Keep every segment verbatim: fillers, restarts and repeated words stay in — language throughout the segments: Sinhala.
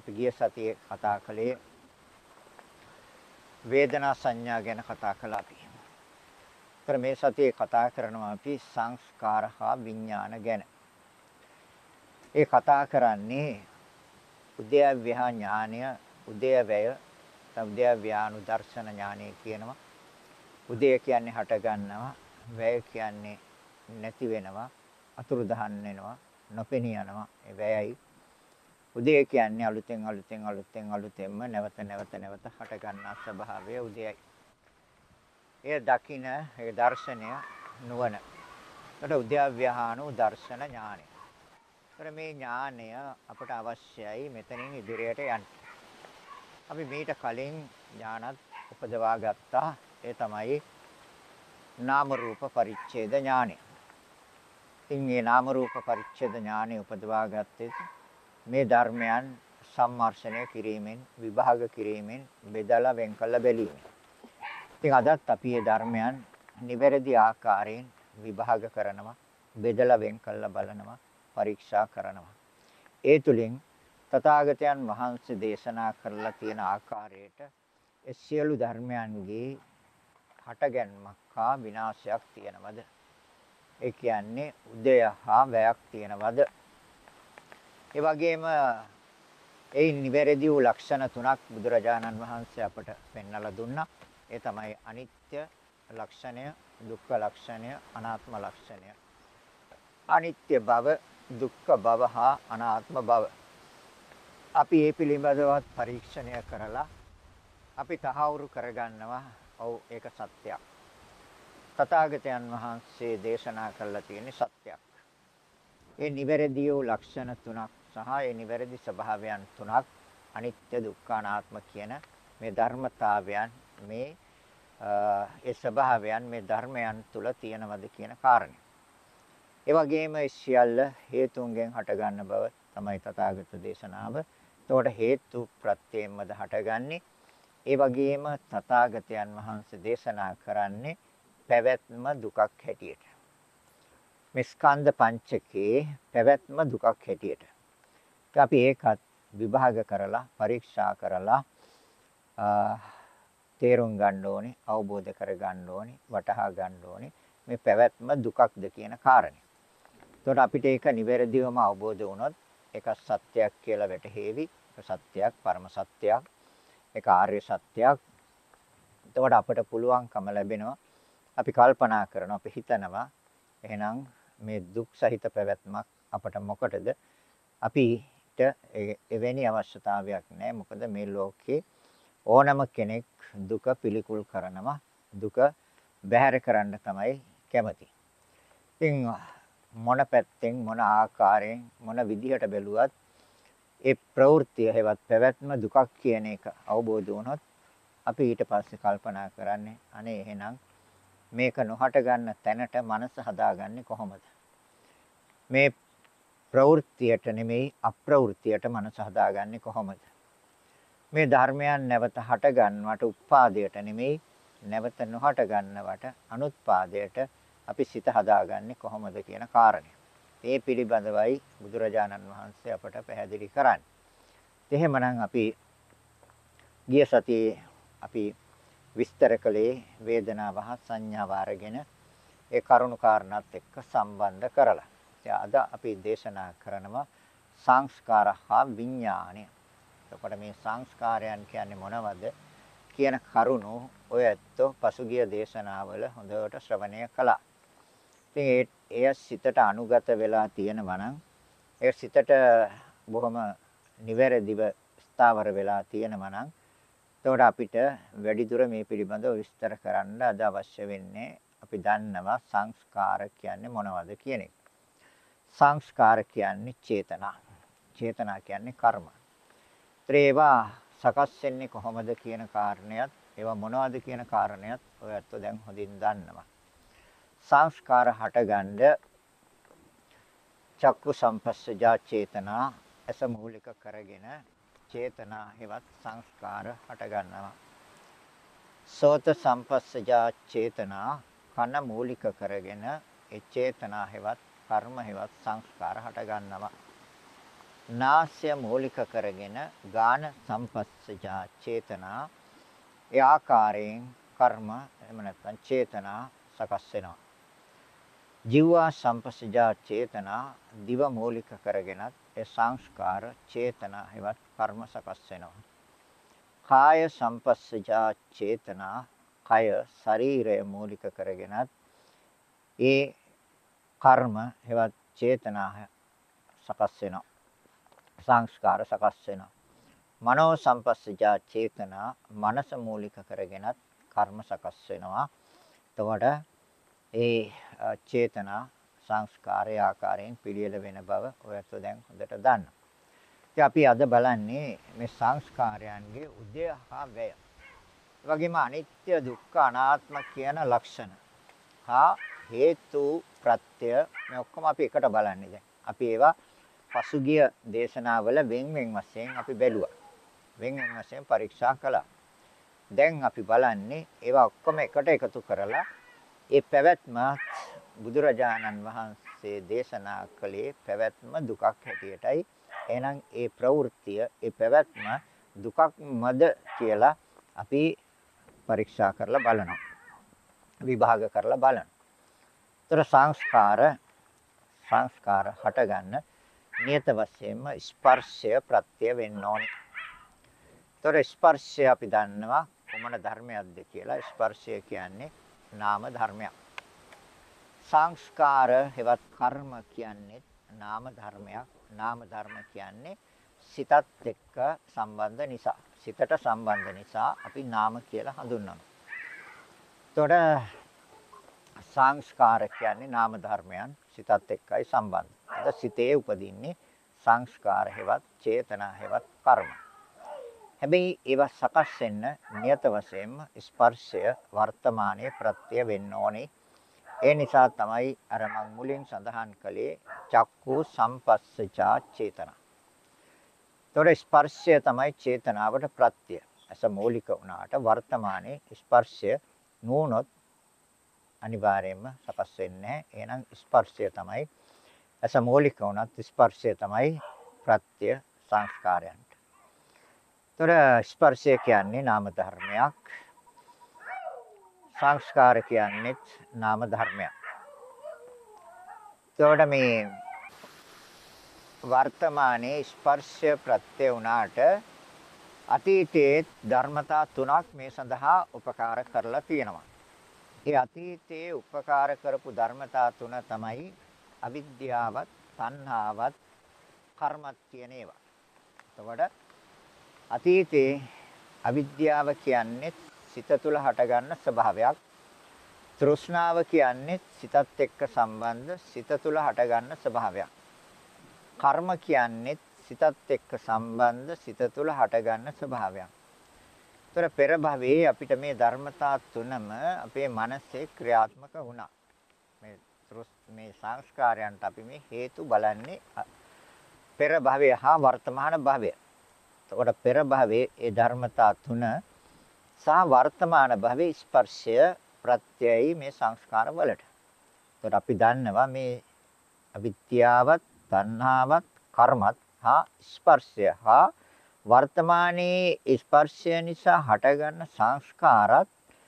ගිය සතියේ කතා කළේ වේදනා සංඥා ගැන කතා කළා අපි. ඒතර මේ සතියේ කතා කරනවා අපි සංස්කාර හා විඥාන ගැන. ඒ කතා කරන්නේ උද්‍යව්‍ය ඥානය, උද්‍යවය, උද්‍යව්‍යානු දර්ශන ඥානය කියනවා. උදය කියන්නේ හට ගන්නවා, වැය කියන්නේ නැති වෙනවා, අතුරුදහන් වෙනවා, නොපෙනී යනවා. ඒ වැයයි. උදය කියන්නේ අලුතෙන් අලුතෙන් අලුතෙන් අලුතෙන්ම නැවත නැවත නැවත හට ගන්නා ස්වභාවය උදයයි. ඒ දකින ඒ දර්ශනය නුවණ. ඒකට උද්‍යව්‍යානු දර්ශන ඥානය. ඒතර මේ ඥානය අපට අවශ්‍යයි මෙතනින් ඉදිරියට යන්න. අපි මීට කලින් ඥානත් උපදවා ගත්තා. ඒ තමයි නාම රූප පරිච්ඡේද ඥානය. ඉතින් මේ නාම රූප පරිච්ඡේද ඥානය උපදවා ගත්තේ මේ ධර්මයන් සම්මර්ෂණය කිරීමෙන්, විභාග කිරීමෙන්, බෙදලා වෙන් කළ බැලීමෙන්. ඉතින් අදත් අපි මේ ධර්මයන් නිවැරදි ආකාරයෙන් විභාග කරනවා, බෙදලා වෙන් කළ බලනවා, පරීක්ෂා කරනවා. ඒ තුලින් තථාගතයන් වහන්සේ දේශනා කරලා තියෙන ආකාරයට ඒ සියලු ධර්මයන්ගේ හටගැන්මක් හා විනාශයක් තියෙනවද? ඒ කියන්නේ උදය හා වැයක් තියෙනවද? ඒ වගේම ඒ නිවැරදි වූ ලක්ෂණ තුනක් බුදුරජාණන් වහන්සේ අපට පෙන්වලා දුන්නා. ඒ තමයි අනිත්‍ය ලක්ෂණය, දුක්ඛ ලක්ෂණය, අනාත්ම ලක්ෂණය. අනිත්‍ය බව, දුක්ඛ බව හා අනාත්ම බව. අපි මේ පිළිබඳව පරීක්ෂණය කරලා අපි තහවුරු කරගන්නවා. ඔව් ඒක සත්‍යයක්. තථාගතයන් වහන්සේ දේශනා කළා තියෙන සත්‍යයක්. ඒ නිවැරදි වූ ලක්ෂණ තුනක් සහ ඒ නිවැරදි ස්වභාවයන් තුනක් අනිත්‍ය දුක්ඛ අනාත්ම කියන මේ ධර්මතාවයන් මේ ඒ ස්වභාවයන් මේ ධර්මයන් තුල තියෙනවද කියන කාරණය. ඒ වගේම සියල්ල හේතුන්ගෙන් හටගන්න බව තමයි තථාගත දේශනාව. එතකොට හේතු ප්‍රත්‍යයෙන්මද හටගන්නේ. ඒ වගේම තථාගතයන් වහන්සේ දේශනා කරන්නේ පැවැත්ම දුකක් හැටියට. මේ ස්කන්ධ පංචකේ පැවැත්ම දුකක් හැටියට. අපි ඒකත් විභාග කරලා පරීක්ෂා කරලා තේරුම් ගන්න ඕනේ, අවබෝධ කර ගන්න ඕනේ, වටහා ගන්න ඕනේ මේ පැවැත්ම දුකක්ද කියන කාරණය. එතකොට අපිට ඒක නිවැරදිවම අවබෝධ වුණොත් ඒක සත්‍යයක් කියලා වැටහෙවි. ඒක සත්‍යයක්, පරම සත්‍යයක්. ඒක ආර්ය සත්‍යයක්. එතකොට අපට පුළුවන්කම ලැබෙනවා. අපි කල්පනා කරනවා, අපි හිතනවා එහෙනම් මේ දුක් සහිත පැවැත්මක් අපට මොකටද? අපිට එවැනි අවශ්‍යතාවයක් නැහැ. මොකද මේ ලෝකේ ඕනම කෙනෙක් දුක පිළිකුල් කරනවා. දුක බැහැර කරන්න තමයි කැමති. ඉතින් මොන පැත්තෙන්, මොන ආකාරයෙන්, මොන විදිහට බැලුවත් ඒ ප්‍රවෘත්තිය හැවත් පැවැත්ම දුකක් කියන එක අවබෝධ වුණොත් අපි ඊට පස්සේ කල්පනා කරන්නේ අනේ එහෙනම් මේක නොහට ගන්න තැනට මනස හදාගන්නේ කොහොමද? මේ ප්‍රවෘත්තියට නෙමෙයි අප්‍රවෘත්තියට මනස හදාගන්නේ කොහොමද? මේ ධර්මයන් නැවත හට ගන්නවට උත්පාදයට නෙමෙයි නැවත නොහට ගන්නවට අනුත්පාදයට අපි සිත හදාගන්නේ කොහොමද කියන කාරණය. මේ පිළිබඳවයි බුදුරජාණන් වහන්සේ අපට පැහැදිලි කරන්නේ. එහෙමනම් අපි ගිය සතියේ අපි විස්තර කළේ වේදනාව හා සංඥාව අරගෙන ඒ කරුණු කාරණාත් එක්ක සම්බන්ධ කරලා. ඉතින් අද අපි දේශනා කරනවා සංස්කාර හා විඥානය. එතකොට මේ සංස්කාරයන් කියන්නේ මොනවද කියන කරුණු ඔය ඇත්තෝ පසුගිය දේශනාවල හොඳට ශ්‍රවණය කළා. ඉතින් එය සිතට අනුගත වෙලා තියෙනවා නම් ඒ සිතට බොහොම නිවැරදිව ස්ථාවර වෙලා තියෙනවා නම් එතකොට අපිට වැඩිදුර මේ පිළිබඳව විස්තර කරන්න අද අවශ්‍ය වෙන්නේ අපි දන්නවා සංස්කාර කියන්නේ මොනවද කියන එක. සංස්කාර කියන්නේ චේතනා. චේතනා කියන්නේ කර්ම. ඒවා සකස් වෙන්නේ කොහොමද කියන කාරණයත් ඒවා මොනවද කියන කාරණයත් ඔයත් දැන් හොඳින් දන්නවා. සංස්කාර හටගන්න චක්කු සම්පස්සජා චේතනා ඇස මූලික කරගෙන චේතනා හෙවත් සංස්කාර හට ගන්නවා. සෝත සම්පස්සජා චේතනා කන මූලික කරගෙන ඒ චේතනා හෙවත් කර්ම හෙවත් සංස්කාර හට ගන්නවා. නාසය මූලික කරගෙන ගාන සම්පස්සජා චේතනා ඒ ආකාරයෙන් කර්ම එහෙම නැත්නම් චේතනා සකස් වෙනවා. ජීවා සම්පස්සජා චේතනා දිව මූලික කරගෙනත් ඒ සංස්කාර චේතනා හෙවත් කර්ම සකස් වෙනවා. කාය සම්පස්සජා චේතනා කය ශරීරය මූලික කරගෙනත් ඒ කර්ම හෙවත් චේතනා සකස් වෙනවා. සංස්කාර සකස් වෙනවා. මනෝ සම්පස්සජා චේතනා මනස මූලික කරගෙනත් කර්ම සකස් වෙනවා. එතකොට ඒ චේතනා සංස්කාරය ආකාරයෙන් පිළියෙල වෙන බව ඔයත් දැන් හොඳට දන්නවා. ඉතින් අපි අද බලන්නේ මේ සංස්කාරයන්ගේ උදය හා වැය. ඒ වගේම අනිත්‍ය දුක්ඛ අනාත්ම කියන ලක්ෂණ. හා හේතු ප්‍රත්‍ය මේ ඔක්කොම අපි එකට බලන්නේ දැන්. අපි ඒවා පසුගිය දේශනාවල වෙන් වෙන් වශයෙන් අපි බැලුවා. වෙන් වෙන් වශයෙන් පරීක්ෂා කළා. දැන් අපි බලන්නේ ඒවා ඔක්කොම එකට එකතු කරලා ඒ පැවැත්ම බුදුරජාණන් වහන්සේ දේශනා කළේ පැවැත්ම දුකක් හැටියටයි. එහෙනම් ඒ ප්‍රවෘත්තිය ඒ පැවැත්ම දුකක්මද කියලා අපි පරීක්ෂා කරලා බලනවා. විභාග කරලා බලනවා. ඒතර සංස්කාර සංස්කාර හටගන්න නියත වශයෙන්ම ස්පර්ශය ප්‍රත්‍ය වෙන්න ඕනේ. ඒතර ස්පර්ශය අපි දන්නවා කොමන ධර්මයක්ද කියලා. ස්පර්ශය කියන්නේ නාම ධර්මයක්. සංස්කාර හෙවත් කර්ම කියන්නේ නාම ධර්මයක්. නාම ධර්ම කියන්නේ සිතත් එක්ක සම්බන්ධ නිසා. සිතට සම්බන්ධ නිසා අපි නාම කියලා හඳුන්වනවා. එතකොට සංස්කාර කියන්නේ නාම ධර්මයන් සිතත් එක්කයි සම්බන්ධ. අද සිතේ උපදින්නේ සංස්කාර හෙවත් චේතනා හෙවත් කර්ම. හැබැයි ඒවා සකස් වෙන්න නියත වශයෙන්ම ස්පර්ශය වර්තමානයේ ප්‍රත්‍ය වෙන්න ඕනේ. ඒ නිසා තමයි අර මම මුලින් සඳහන් කළේ චක්කු සම්පස්සචා චේතනා. ඒතකොට ස්පර්ශය තමයි චේතනාවට ප්‍රත්‍ය. අස මූලික වුණාට වර්තමානයේ ස්පර්ශය නුනොත් අනිවාර්යයෙන්ම සකස් වෙන්නේ නැහැ. එහෙනම් ස්පර්ශය තමයි අස මූලික වුණත් ස්පර්ශය තමයි ප්‍රත්‍ය සංස්කාරයන්ට. ඒතකොට ස්පර්ශය කියන්නේ නාම ධර්මයක්. සංස්කාර කියන්නේ නාම ධර්මයක්. ඒතකොට මේ වර්තමානයේ ස්පර්ශය ප්‍රත්‍ය වුණාට අතීතයේ ධර්මතා තුනක් මේ සඳහා උපකාර කරලා තියෙනවා. ඒ අතීතයේ උපකාර කරපු ධර්මතා තුන තමයි අවිද්‍යාවත්, තණ්හාවත්, කර්මත් කියන ඒවා. එතකොට අතීතයේ අවිද්‍යාව කියන්නේ සිත තුළ හටගන්න ස්වභාවයක්. තෘෂ්ණාව කියන්නේ සිතත් එක්ක සම්බන්ධ සිත තුළ හටගන්න ස්වභාවයක්. කර්ම කියන්නේ සිතත් එක්ක සම්බන්ධ සිත තුළ හටගන්න ස්වභාවයක්. ඒතර පෙර භවයේ අපිට මේ ධර්මතා තුනම අපේ මනසේ ක්‍රියාත්මක වුණා. මේ මේ සංස්කාරයන්ට අපි මේ හේතු බලන්නේ පෙර භවය හා වර්තමාන භවය. එතකොට පෙර භවයේ ඒ ධර්මතා තුන සහ වර්තමාන භවයේ ස්පර්ශය ප්‍රත්‍යයයි මේ සංස්කාර වලට. එතකොට අපි දන්නවා මේ අවිද්‍යාවත්, තණ්හාවත්, කර්මත් හා ස්පර්ශය හා වර්තමානයේ ස්පර්ශය නිසා හටගන්න සංස්කාරات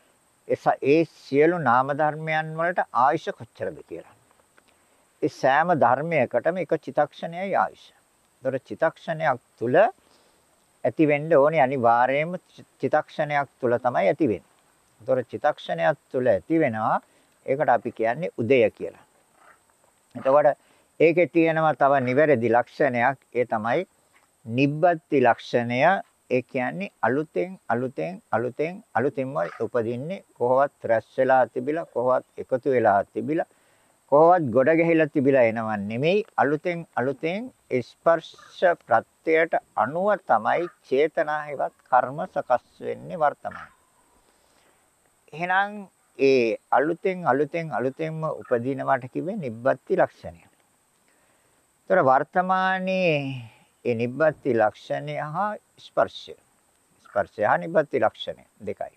ඒ සියලු නාම ධර්මයන් වලට ආයුෂ කොච්චරද කියලා. ඒ සෑම ධර්මයකටම එක චිතක්ෂණයයි ආයුෂ. ඒතර චිතක්ෂණයක් තුල ඇති වෙන්න ඕනේ අනිවාර්යයෙන්ම චිතක්ෂණයක් තුල තමයි ඇති වෙන්නේ. ඒතර චිතක්ෂණයක් තුල ඇති වෙනවා ඒකට අපි කියන්නේ උදය කියලා. එතකොට ඒකේ තියෙනවා තව නිවැරදි ලක්ෂණයක් ඒ තමයි නිබ්බත්ති ලක්ෂණය. ඒ කියන්නේ අලුතෙන් අලුතෙන් අලුතෙන් අලුතෙන්ම උපදින්නේ කොහොවත් රැස් වෙලා තිබිලා කොහොවත් එකතු වෙලා තිබිලා කොහොවත් ගොඩ ගැහිලා තිබිලා එනවන් නෙමෙයි අලුතෙන් අලුතෙන් ස්පර්ශ ප්‍රත්‍යයට අනුව තමයි චේතනා හෙවත් කර්ම සකස් වෙන්නේ වර්තමාන. එහෙනම් ඒ අලුතෙන් අලුතෙන් අලුතෙන්ම උපදිනවට කිව්වේ නිබ්බත්ති ලක්ෂණය. ඒතර වර්තමානයේ ඒ නිබ්බත්ති ලක්ෂණය හා ස්පර්ශය. ස්පර්ශය හා නිබ්බත්ති ලක්ෂණය දෙකයි.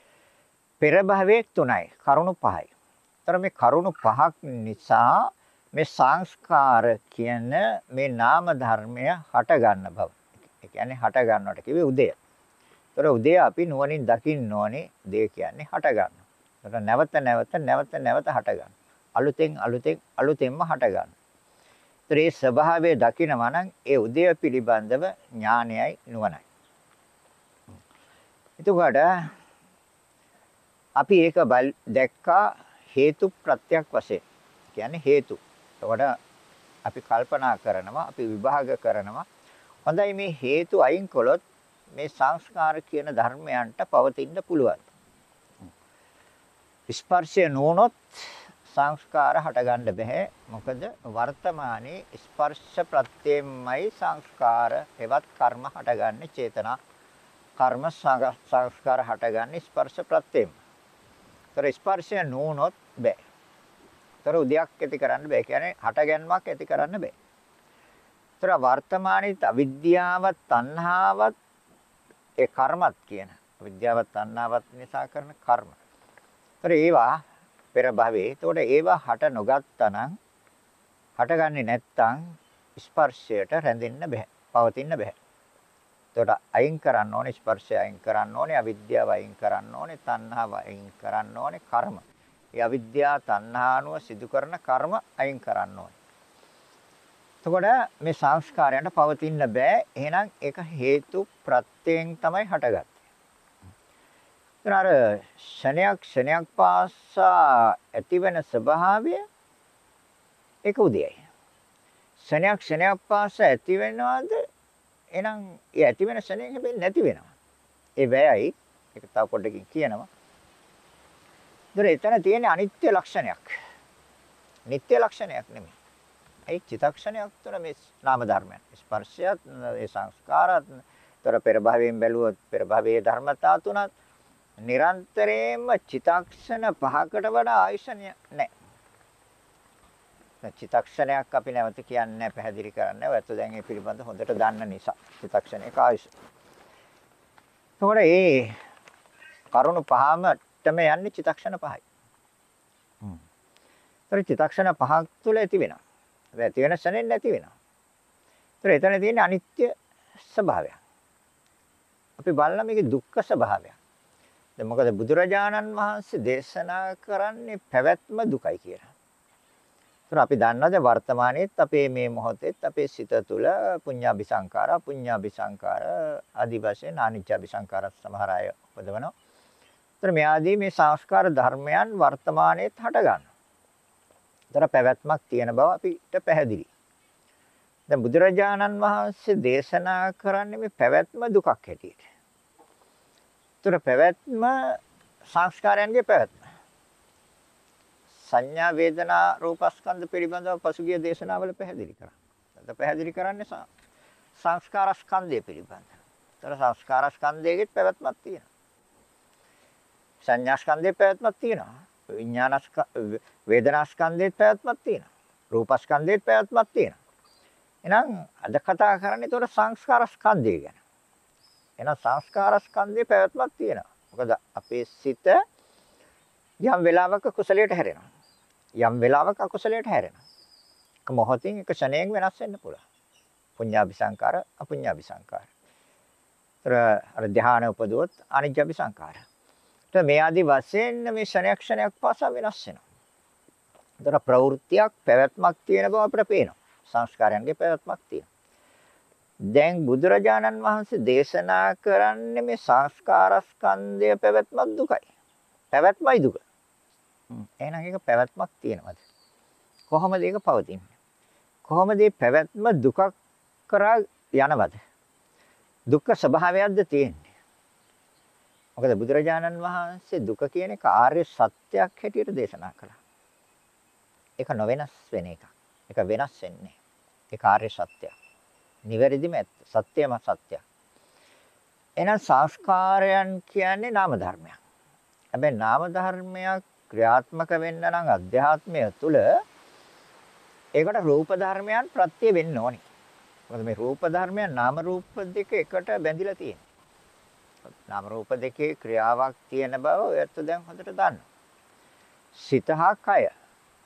පෙර භවයේ තුනයි, කරුණු පහයි. ඒතර මේ කරුණු පහක් නිසා මේ සංස්කාර කියන මේ නාම ධර්මය හට ගන්න බව. ඒ කියන්නේ හට ගන්නවට කිව්වේ උදය. ඒතර උදය අපි නුවණින් දකින්න ඕනේ. උදය කියන්නේ හට ගන්න. ඒතර නැවත නැවත නැවත නැවත හට ගන්න. අලුතෙන් අලුතෙන් අලුතෙන්ම හට ගන්න. ඒතර ඒ ස්වභාවය දකිනවා නම් ඒ උදය පිළිබඳව ඥානයයි නුවණයි. එතකොට අපි ඒක දැක්කා හේතු ප්‍රත්‍යක් වශයෙන්. කියන්නේ හේතු. එතකොට අපි කල්පනා කරනවා, අපි විභාග කරනවා. හොඳයි මේ හේතු අයින් කළොත් මේ සංස්කාර කියන ධර්මයන්ට පවතින්න පුළුවන්. ස්පර්ශය නොවුනොත් සංස්කාර හටගන්න බෑ. මොකද වර්තමානයේ ස්පර්ශ ප්‍රත්‍යයෙන්මයි සංස්කාර එවත් කර්ම හටගන්නේ චේතනා කර්ම සංස්කාර හටගන්නේ ස්පර්ශ ප්‍රත්‍යයෙන්. ඒතර ස්පර්ශය නොවුනොත් බෑ. ඒතර උදයක් ඇති කරන්න බෑ. කියන්නේ හටගැන්මක් ඇති කරන්න බෑ. ඒතර වර්තමානයේ අවිද්‍යාවත් තණ්හාවත් ඒ කර්මත් කියන අවිද්‍යාවත් තණ්හාවත් නිසා කරන කර්ම. ඒතර ඒවා පෙර භවයේ. ඒතකොට ඒවා හට නොගත්තා නම් හටගන්නේ නැත්තම් ස්පර්ශයට රැඳෙන්න බෑ. පවතින්න බෑ. ඒතකොට අයින් කරන්න ඕනේ ස්පර්ශය අයින් කරන්න ඕනේ අවිද්‍යාව අයින් කරන්න ඕනේ තණ්හාව අයින් කරන්න ඕනේ කර්ම. ඒ අවිද්‍යාව තණ්හානුව සිදු කරන කර්ම අයින් කරන්න ඕනේ. එතකොට මේ සංස්කාරයන්ට පවතින්න බෑ. එහෙනම් ඒක හේතු ප්‍රත්‍යයෙන් තමයි හටගත්තේ. එතන අර ශණයක් ශණයක් පාසා ඇතිවෙන ස්වභාවය ඒක උදයයි. ශණයක් ශණයක් පාසා ඇති වෙනවද? එහෙනම් ඒ ඇති වෙන ශණයෙන් හැබැයි නැති වෙනවා. ඒ වැයයි ඒක තව පොඩ්ඩකින් කියනවා. ඒතර එතන තියෙන අනිත්‍ය ලක්ෂණයක්. නිට්ටය ලක්ෂණයක් නෙමෙයි. ඒ චිත්තක්ෂණයක් තුළ මේ නාම ධර්මයන් ස්පර්ශයත් ඒ සංස්කාරත් තොර පෙර භවයෙන් බැලුවොත් පෙර භවයේ ධර්මතා තුනත් නිරන්තරයෙන්ම චිත්තක්ෂණ පහකට වඩා ආයුෂ නැහැ. චිත්තක්ෂණයක් අපි නැවත කියන්නේ පැහැදිලි කරන්නේ. ඔයත් දැන් මේ පිළිබඳ හොඳට දන්න නිසා චිත්තක්ෂණයක ආයුෂ. එතකොට මේ කරුණු පහමටම යන්නේ චිත්තක්ෂණ පහයි. හ්ම්. ඒතර චිත්තක්ෂණ පහක් තුළ ඇති වෙනවා. හැබැයි ඇති වෙන ශරෙන් නැති වෙනවා. ඒතර එතන තියෙන අනිත්‍ය ස්වභාවය. අපි බලන මේකේ දුක්ඛ ස්වභාවය. දැන් මොකද බුදුරජාණන් වහන්සේ දේශනා කරන්නේ පැවැත්ම දුකයි කියලා. ඒතර අපි දන්නවද වර්තමානයේත් අපේ මේ මොහොතේත් අපේ සිත තුළ පුඤ්ඤාභි සංඛාර, අපුඤ්ඤාභි සංඛාර ආදි වශයෙන් අනිච්චාභි සංඛාර සමහර අය උපදවනවා. ඒතර මේ ආදී මේ සංස්කාර ධර්මයන් වර්තමානයේත් හට ගන්නවා. ඒතර පැවැත්මක් තියෙන බව අපිට පැහැදිලි. දැන් බුදුරජාණන් වහන්සේ දේශනා කරන්නේ මේ පැවැත්ම දුකක් හැටියට. ඒතර පැවැත්ම සංස්කාරයන්ගේ පැවැත්ම. සංඥා වේදනා රූපස්කන්ධ පිළිබඳව පසුගිය දේශනාවල පැහැදිලි කරා. අද පැහැදිලි කරන්නේ සංස්කාර ස්කන්ධය පිළිබඳව. ඒතර සංස්කාර ස්කන්ධයේ පැවැත්මක් තියෙනවා. සංඥා ස්කන්ධයේ පැවැත්මක් තියෙනවා. විඥාන වේදනා ස්කන්ධයේ පැවැත්මක් තියෙනවා. රූප ස්කන්ධයේ පැවැත්මක් තියෙනවා. එහෙනම් අද කතා කරන්නේ ඒතර සංස්කාර ස්කන්ධය ගැන. එහෙනම් සංස්කාර ස්කන්ධයේ පැවැත්මක් තියෙනවා. මොකද අපේ සිත යම් වෙලාවක කුසලයට හැරෙනවා. යම් වෙලාවක අකුසලයට හැරෙනවා. එක මොහොතින් එක ෂණයෙන් වෙනස් වෙන්න පුළුවන්. පුඤ්ඤාභි සංකාර, අපුඤ්ඤාභි සංකාර. ඒතර අර ධ්‍යාන උපදවොත් අනිච්චාභි සංකාර. ඒතර මේ ආදි වශයෙන් මේ ෂණයක් ෂණයක් පාසා වෙනස් වෙනවා. ඒතර ප්‍රවෘත්තියක් පැවැත්මක් තියෙන බව අපිට පේනවා. සංස්කාරයන්ගේ පැවැත්මක් තියෙනවා. දැන් බුදුරජාණන් වහන්සේ දේශනා කරන්නේ මේ සංස්කාර ස්කන්ධය පැවැත්මක් දුකයි. පැවැත්මයි දුක. එහෙනම් ඒක පැවැත්මක් තියෙනවද? කොහොමද ඒක පවතින්නේ? කොහොමද මේ පැවැත්ම දුකක් කරා යනවද? දුක්ඛ ස්වභාවයක්ද තියෙන්නේ? මොකද බුදුරජාණන් වහන්සේ දුක කියන එක ආර්ය සත්‍යයක් හැටියට දේශනා කළා. ඒක නොවෙනස් වෙන එකක්. ඒක වෙනස් වෙන්නේ. ඒක ආර්ය සත්‍යයක්. නිවැරදිම ඇත්ත. සත්‍යම සත්‍යයක්. එහෙනම් සංස්කාරයන් කියන්නේ නාම ධර්මයක්. හැබැයි නාම ධර්මයක් ක්‍රියාත්මක වෙන්න නම් අධ්‍යාත්මය තුළ ඒකට රූප ධර්මයන් ප්‍රත්‍ය වෙන්න ඕනේ. මොකද මේ රූප ධර්මයන් නාම රූප දෙක එකට බැඳිලා තියෙනවා. නාම රූප දෙකේ ක්‍රියාවක් තියෙන බව ඔයත් දැන් හොඳට දන්නවා. සිත හා කය.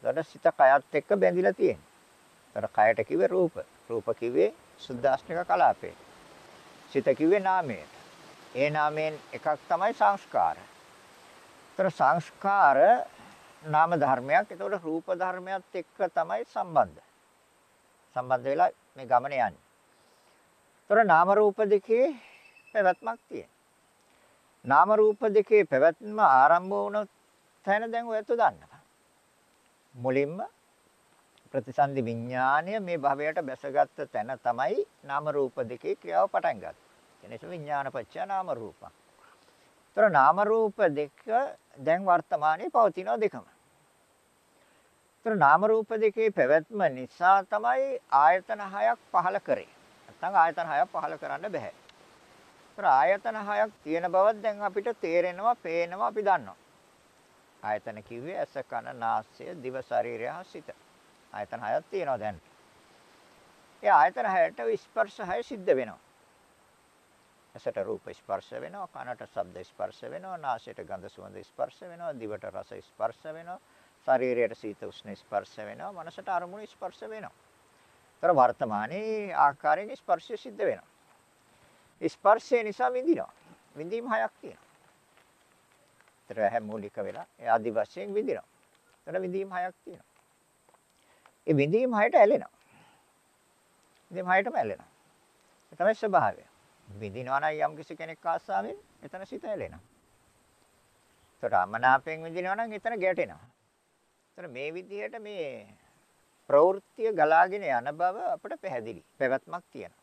ඒතර සිත කයත් එක්ක බැඳිලා තියෙනවා. ඒතර කයට කිව්වේ රූප. රූප කිව්වේ සුද්දාස්නික කලාපේ. සිත කිව්වේ නාමයට. ඒ නාමයෙන් එකක් තමයි සංස්කාර. ඒතර සංස්කාර නාම ධර්මයක්. ඒතකොට රූප ධර්මයක් එක්ක තමයි සම්බන්ධ. සම්බන්ධ වෙලා මේ ගමන යන්නේ. ඒතර නාම රූප දෙකේ පැවැත්මක් තියෙනවා. නාම රූප දෙකේ පැවැත්ම ආරම්භ වුණොත් තැන දැන් ඔයත් දන්නවා. මුලින්ම ප්‍රතිසන්දි විඥාණය මේ භවයට බැසගත් තැන තමයි නාම රූප දෙකේ ක්‍රියාව පටන් ගත්තේ. එනිස විඥානපච්චය නාම රූපං. ඒතර නාම රූප දෙක දැන් වර්තමානයේ පවතින දෙකම. ඒතර නාම රූප දෙකේ පැවැත්ම නිසා තමයි ආයතන හයක් පහළ කරේ. නැත්නම් ආයතන හයක් පහළ කරන්න බෑ. ඒතර ආයතන හයක් තියෙන බව දැන් අපිට තේරෙනවා, පේනවා, අපි දන්නවා. ආයතන කිව්වේ ඇස, කන, නාසය, දිව, ශරීරය, සිත. ආයතන හයක් තියෙනවා දැන්. ඒ ආයතන හයට ස්පර්ශ හය සිද්ධ වෙනවා. ඇසට රූප ස්පර්ශ වෙනවා, කනට ශබ්ද ස්පර්ශ වෙනවා, නාසයට ගන්ධ සුවඳ ස්පර්ශ වෙනවා, දිවට රස ස්පර්ශ වෙනවා, ශරීරයට සීත උෂ්ණ ස්පර්ශ වෙනවා, මනසට අරමුණු ස්පර්ශ වෙනවා. ඒතර වර්තමානයේ ආකාරයෙන් ස්පර්ශය සිද්ධ වෙනවා. ස්පර්ශය නිසා විඳිනවා. විඳීම් හයක් තියෙනවා. ඒතර ඇහැ මූලික වෙලා ඒ ආදි වශයෙන් විඳිනවා. ඒතර විඳීම් හයක් තියෙනවා. ඒ විඳීම් හයට ඇලෙනවා. විඳීම් හයටම ඇලෙනවා. ඒ තමයි ස්වභාවය. විඳිනවා නම් යම් කිසි කෙනෙක් ආසාවෙන් එතන සිත ඇලෙනවා. ඒතර අමනාපයෙන් විඳිනවා නම් එතන ගැටෙනවා. ඒතර මේ විදිහට මේ ප්‍රවෘත්තිය ගලාගෙන යන බව අපිට පැහැදිලි. පැවැත්මක් තියෙනවා.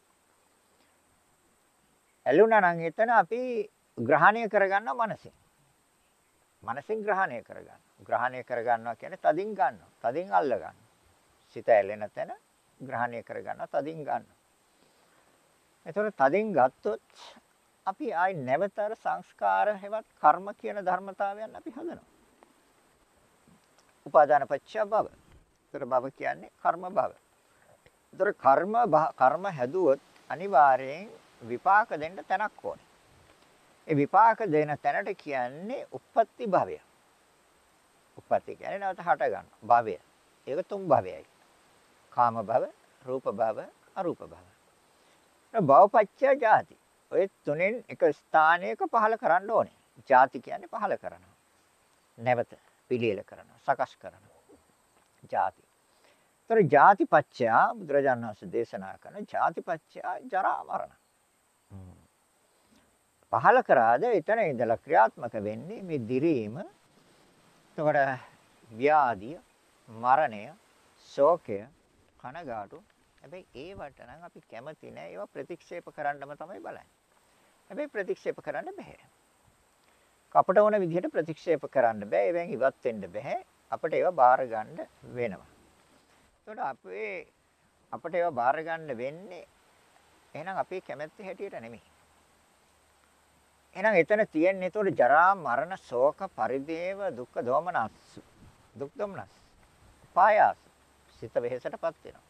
ඇලුනා නම් එතන අපි ග්‍රහණය කරගන්නවා මනසෙන්. මනසෙන් ග්‍රහණය කරගන්නවා. ග්‍රහණය කරගන්නවා කියන්නේ තදින් ගන්නවා. තදින් අල්ල ගන්නවා. සිත ඇලෙන තැන ග්‍රහණය කරගන්නවා. තදින් ගන්නවා. එතකොට තදින් ගත්තොත් අපි ආයි නැවතර සංස්කාර හැවත් කර්ම කියන ධර්මතාවයන් අපි හදනවා. උපාදාන පත්‍ය භව. ඒතර භව කියන්නේ කර්ම භව. ඒතර කර්ම කර්ම හැදුවොත් අනිවාර්යෙන් විපාක දෙන්න තැනක් ඕනේ. ඒ විපාක දෙන තැනට කියන්නේ උප්පත්ති භවය. උප්පත්ති කියන්නේ නැවත හට ගන්න භවය. ඒක තුන් භවයයි. කාම භව, රූප භව, අරූප භව. භවපච්චය ජාති. ඔය තුනෙන් එක ස්ථානයක පහල කරන්න ඕනේ. ජාති කියන්නේ පහල කරනවා. නැවත පිළියෙල කරනවා, සකස් කරනවා. ජාති. ඒතර ජාතිපච්චය බුදුරජාණන් වහන්සේ දේශනා කරන ජාතිපච්චය ජරා මරණ. පහල කරාද එතන ඉඳලා ක්‍රියාත්මක වෙන්නේ මේ දිරීම. එතකොට ව්‍යාධිය, මරණය, ශෝකය, කනගාටු. හැබැයි ඒවට නම් අපි කැමති නෑ. ඒවා ප්‍රතික්ෂේප කරන්නම තමයි බලන්නේ. හැබැයි ප්‍රතික්ෂේප කරන්න බෑ. අපට ඕන විදිහට ප්‍රතික්ෂේප කරන්න බෑ. ඒවෙන් ඉවත් වෙන්න බෑ. අපිට ඒවා බාර ගන්න වෙනවා. එතකොට අපේ අපිට ඒවා බාර ගන්න වෙන්නේ එහෙනම් අපේ කැමැත්ත හැටියට නෙමෙයි. එහෙනම් එතන තියෙන්නේ ඒතකොට ජරා මරණ ශෝක පරිදේව දුක්ඛ දෝමනස් දුක් දෝමනස් පායස් සිත වෙහෙසටපත් වෙනවා.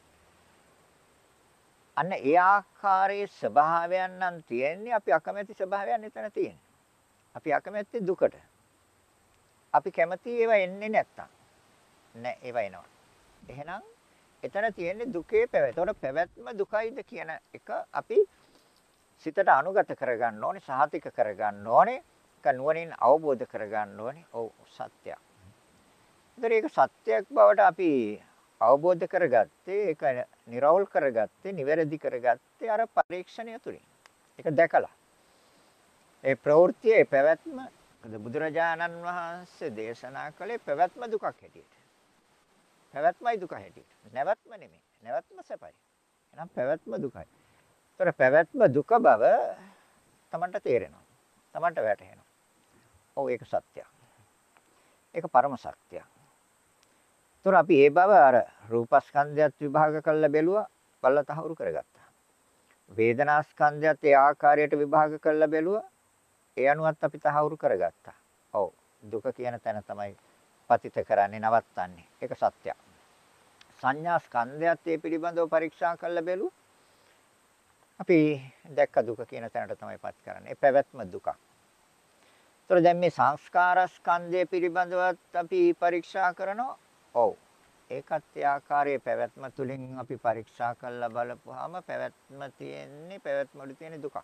අන්න ඒ ආකාරයේ ස්වභාවයන් නම් තියෙන්නේ අපි අකමැති ස්වභාවයන් එතන තියෙන්නේ. අපි අකමැති දුකට. අපි කැමති ඒවා එන්නේ නැත්තම්. නෑ ඒවා එනවා. එහෙනම් එතන තියෙන්නේ දුකේ පැවැත්ම. ඒතකොට පැවැත්ම දුකයිද කියන එක අපි සිතට අනුගත කරගන්න ඕනේ, සහතික කරගන්න ඕනේ, ඒක නුවණින් අවබෝධ කරගන්න ඕනේ. ඔව් සත්‍යයක්. ඒතර ඒක සත්‍යයක් බවට අපි අවබෝධ කරගත්තේ, ඒක නිර්වෝල් කරගත්තේ, නිවැරදි කරගත්තේ අර පරීක්ෂණය තුලින්. ඒක දැකලා. ඒ ප්‍රවෘත්තියේ පැවැත්ම බුදුරජාණන් වහන්සේ දේශනා කළේ පැවැත්ම දුකක් හැටියට. පැවැත්මයි දුක හැටියට. නැවැත්ම නෙමෙයි. නැවැත්ම සැපයි. එහෙනම් පැවැත්ම දුකයි. ඒතර පැවැත්ම දුක බව තමන්ට තේරෙනවා. තමන්ට වැටහෙනවා. ඔව් ඒක සත්‍යයක්. ඒක පරම සත්‍යයක්. ඒතර අපි ඒ බව අර රූපස්කන්ධයත් විභාග කරලා බැලුවා, බලලා තහවුරු කරගත්තා. වේදනාස්කන්ධයත් ඒ ආකාරයට විභාග කරලා බැලුවා, ඒ අනුවත් අපි තහවුරු කරගත්තා. ඔව් දුක කියන තැන තමයි පතිත කරන්නේ, නවත්තන්නේ. ඒක සත්‍යයක්. සංඥා ස්කන්ධයත් ඒ පිළිබඳව පරීක්ෂා කරලා බැලුවා. අපි දැක්ක දුක කියන තැනට තමයිපත් කරන්නේ. ඒ පැවැත්ම දුකක්. ඒතර දැන් මේ සංස්කාර ස්කන්ධය පිළිබඳවත් අපි පරීක්ෂා කරනවා. ඔව්. ඒකත් ඒ ආකාරයේ පැවැත්ම තුලින් අපි පරීක්ෂා කරලා බලපුවාම පැවැත්ම තියෙන්නේ පැවැත්මවල තියෙන දුකක්.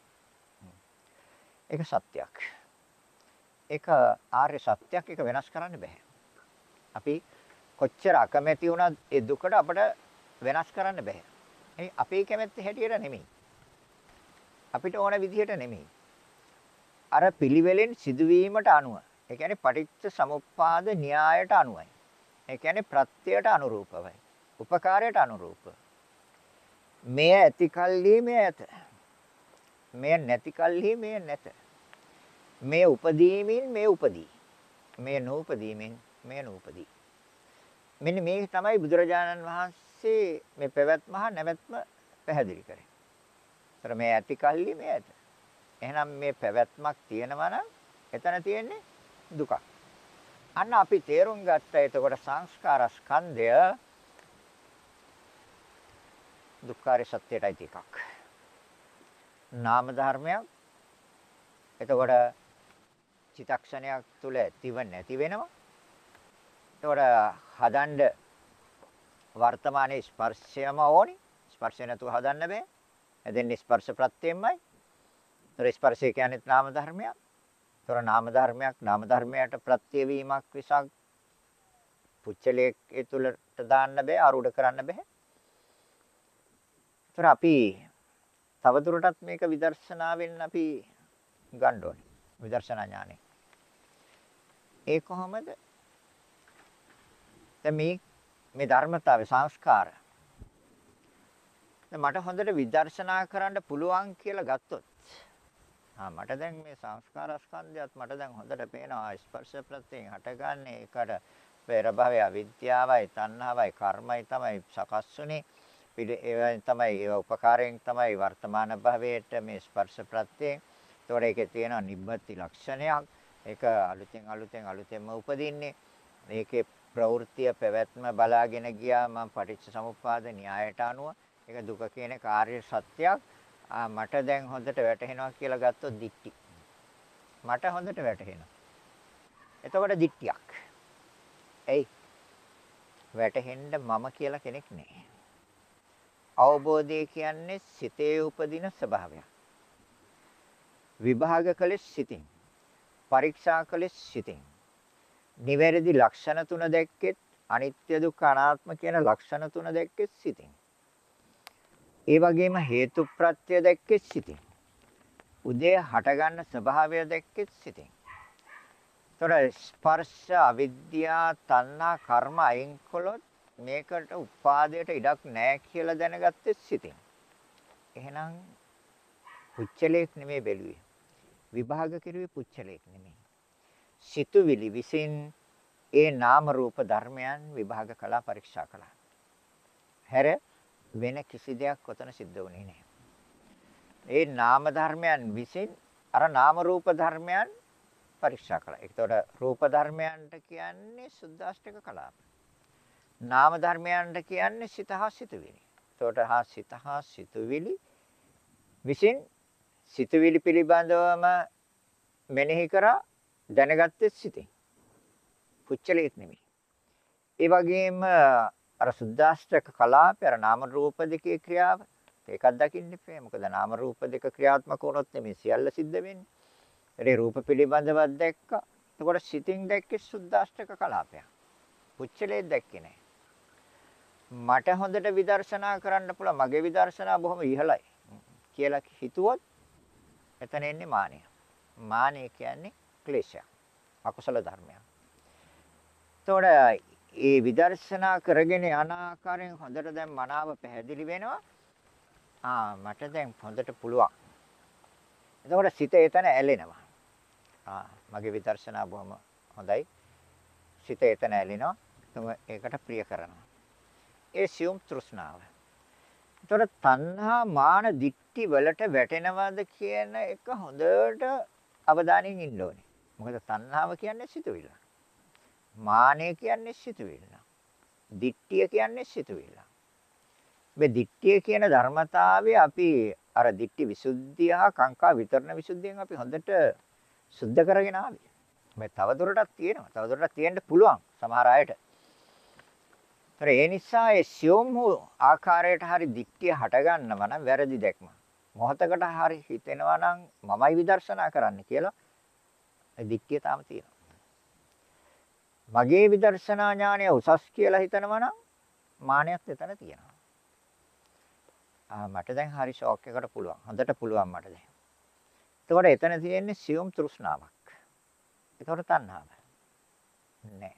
ඒක සත්‍යයක්. ඒක ආර්ය සත්‍යයක්. ඒක වෙනස් කරන්න බෑ. අපි කොච්චර අකමැති වුණත් ඒ දුකට අපිට වෙනස් කරන්න බෑ. ඒ අපේ කැමැත්ත හැටියට නෙමෙයි. අපිට ඕන විදිහට නෙමෙයි. අර පිළිවෙලෙන් සිදුවීමට අනුව. ඒ කියන්නේ පටිච්ච සමුප්පාද න්‍යායට අනුවයි. ඒ කියන්නේ ප්‍රත්‍යයට අනුරූපවයි. උපකාරයට අනුරූප. මෙය ඇති කල්හි මෙය ඇත. මෙය නැති කල්හි මෙය නැත. මෙය උපදීමින් මෙය උපදී. මෙය නූපදීමින් මෙය නූපදී. මෙන්න මේ තමයි බුදුරජාණන් වහන්සේ මේ පැවැත්ම හා නැවැත්ම පැහැදිලි කරේ. ඒතර මේ ඇති කල්ලි මේ ඇත. එහෙනම් මේ පැවැත්මක් තියෙනවා නම් එතන තියෙන්නේ දුක. අන්න අපි තේරුම් ගත්තා එතකොට සංස්කාර ස්කන්ධය දුක්ඛාර සත්‍යයටයි එකක්. නාම ධර්මයක්. එතකොට චිත්තක්ෂණයක් තුල ඇතිව නැති වෙනවා. එතකොට හදන්න වර්තමානයේ ස්පර්ශයම ඕනි. ස්පර්ශය නැතුව හදන්න බෑ. එදෙන්නේ ස්පර්ශ ප්‍රත්‍යයෙන්මයි. ඒතර ස්පර්ශය කියන්නේ නාම ධර්මයක්. ඒතර නාම ධර්මයක් නාම ධර්මයට ප්‍රත්‍ය වීමක් විසක් පුච්චලයේ ඒ තුලට දාන්න බෑ, ආරූඪ කරන්න බෑ. ඒතර අපි තවදුරටත් මේක විදර්ශනාවෙන් අපි ගන්න ඕනේ. විදර්ශනා ඥානෙ. ඒ කොහොමද? දැන් මේ මේ ධර්මතාවය සංස්කාර. දැන් මට හොඳට විදර්ශනා කරන්න පුළුවන් කියලා ගත්තොත් ආ මට දැන් මේ සංස්කාර ස්කන්ධයත් මට දැන් හොඳට පේනවා ස්පර්ශ ප්‍රත්‍යයෙන් හටගන්නේ ඒකට පෙර භවය අවිද්‍යාවයි තණ්හාවයි කර්මයි තමයි සකස් වුනේ. ඒවෙන් තමයි ඒව උපකාරයෙන් තමයි වර්තමාන භවයට මේ ස්පර්ශ ප්‍රත්‍යයෙන්. ඒතකොට ඒකේ තියෙන නිබ්බති ලක්ෂණයක්. ඒක අලුතෙන් අලුතෙන් අලුතෙන්ම උපදින්නේ. මේකේ ප්‍රවෘත්තිය පැවැත්ම බලාගෙන ගියා මම පටිච්ච සමුප්පාද න්‍යායට අනුව. ඒක දුක කියන කාර්ය සත්‍යයක්. මට දැන් හොඳට වැටහෙනවා කියලා ගත්තොත් දික්ටි. මට හොඳට වැටහෙනවා. එතකොට දික්ටියක්. එයි වැටහෙන්න මම කියලා කෙනෙක් නැහැ. අවබෝධය කියන්නේ සිතේ උපදින ස්වභාවයක්. විභාග කළේ සිතින්. පරීක්ෂා කළේ සිතින්. නිවැරදි ලක්ෂණ තුන දැක්කෙත් අනිත්‍ය දුක්ඛ අනාත්ම කියන ලක්ෂණ තුන දැක්කෙත් සිතින්. ඒ වගේම හේතු ප්‍රත්‍ය දැක්කෙත් සිතින්. උදේ හටගන්න ස්වභාවය දැක්කෙත් සිතින්. ତොර ස්පර්ශ අවිද්‍යා තණ්හා කර්ම අයින් කළොත් මේකට උපාදයට ඉඩක් නැහැ කියලා දැනගත්තෙත් සිතින්. එහෙනම් පුච්චලයක් නෙමෙයි බැලුවේ. විභාග කෙරුවේ පුච්චලයක් නෙමෙයි. සිතුවිලි විසින් ඒ නාම රූප ධර්මයන් විභාග කළා පරීක්ෂා කළා. හැර වෙන කිසි දෙයක් ඔතන සිද්ධ වුණේ නැහැ. ඒ නාම ධර්මයන් විසින් අර නාම රූප ධර්මයන් පරීක්ෂා කළා. ඒකට රූප ධර්මයන්ට කියන්නේ සුද්දාෂ්ටක කලාප. නාම ධර්මයන්ට කියන්නේ සිත හා සිතුවිලි. ඒකට හා සිත හා සිතුවිලි විසින් සිතුවිලි පිළිබඳවම මෙනෙහි කරා දැනගත්තේ සිතින්. පුච්චලයක් නෙමෙයි. ඒ වගේම අර සුද්දාෂ්ටක කලාපය අර නාම රූප දෙකේ ක්‍රියාව ඒකක් දකින්න ඉපේ. මොකද නාම රූප දෙක ක්‍රියාත්මක වුණොත් නෙමෙයි සියල්ල සිද්ධ වෙන්නේ. ඒ රූප පිළිබඳව දැක්කා. එතකොට සිතින් දැක්කේ සුද්දාෂ්ටක කලාපයක්. පුච්චලයක් දැක්කේ නැහැ. මට හොඳට විදර්ශනා කරන්න පුළුවන්. මගේ විදර්ශනා බොහොම ඉහළයි කියලා හිතුවොත් එතන එන්නේ මානය. මානය කියන්නේ ක්ලේශයක්. අකුසල ධර්මයක්. එතකොට ඒ විදර්ශනා කරගෙන යන ආකාරයෙන් හොඳට දැන් මනාව පැහැදිලි වෙනවා. ආ මට දැන් හොඳට පුළුවන්. එතකොට සිත එතන ඇලෙනවා. ආ මගේ විදර්ශනා බොහොම හොඳයි. සිත එතන ඇලෙනවා. තම ඒකට ප්‍රිය කරනවා. ඒ සියුම් තෘෂ්ණාව. එතකොට තණ්හා මාන දික්ටි වලට වැටෙනවද කියන එක හොඳට අවධානයෙන් ඉන්න ඕනේ. මොකද තණ්හාව කියන්නේ සිතුවිල්ල. මානය කියන්නේ සිතුවිල්ල. දික්ටිය කියන්නේ සිතුවිල්ල. මේ දික්ටිය කියන ධර්මතාවය අපි අර දික්ටි විසුද්ධිය හා කාංකා විතරණ විසුද්ධියෙන් අපි හොඳට සුද්ධ කරගෙන ආවේ. මේ තවදුරටත් තියෙනවා. තවදුරටත් තියෙන්න පුළුවන් සමහර අයට. ඒතර ඒ නිසා ඒ සියුම් වූ ආකාරයට හරි දික්තිය හට ගන්නවා නම් වැරදි දැක්ම. මොහතකට හරි හිතෙනවා නම් මමයි විදර්ශනා කරන්න කියලා ඒ දික්තිය තාම තියෙනවා. මගේ විදර්ශනා ඥානය උසස් කියලා හිතනවා නම් මානයක් එතන තියෙනවා. ආ මට දැන් හරි ෂොක් එකකට පුළුවන්. හොඳට පුළුවන් මට දැන්. එතකොට එතන තියෙන්නේ සියුම් තෘෂ්ණාවක්. එතකොට තණ්හාව. නෑ.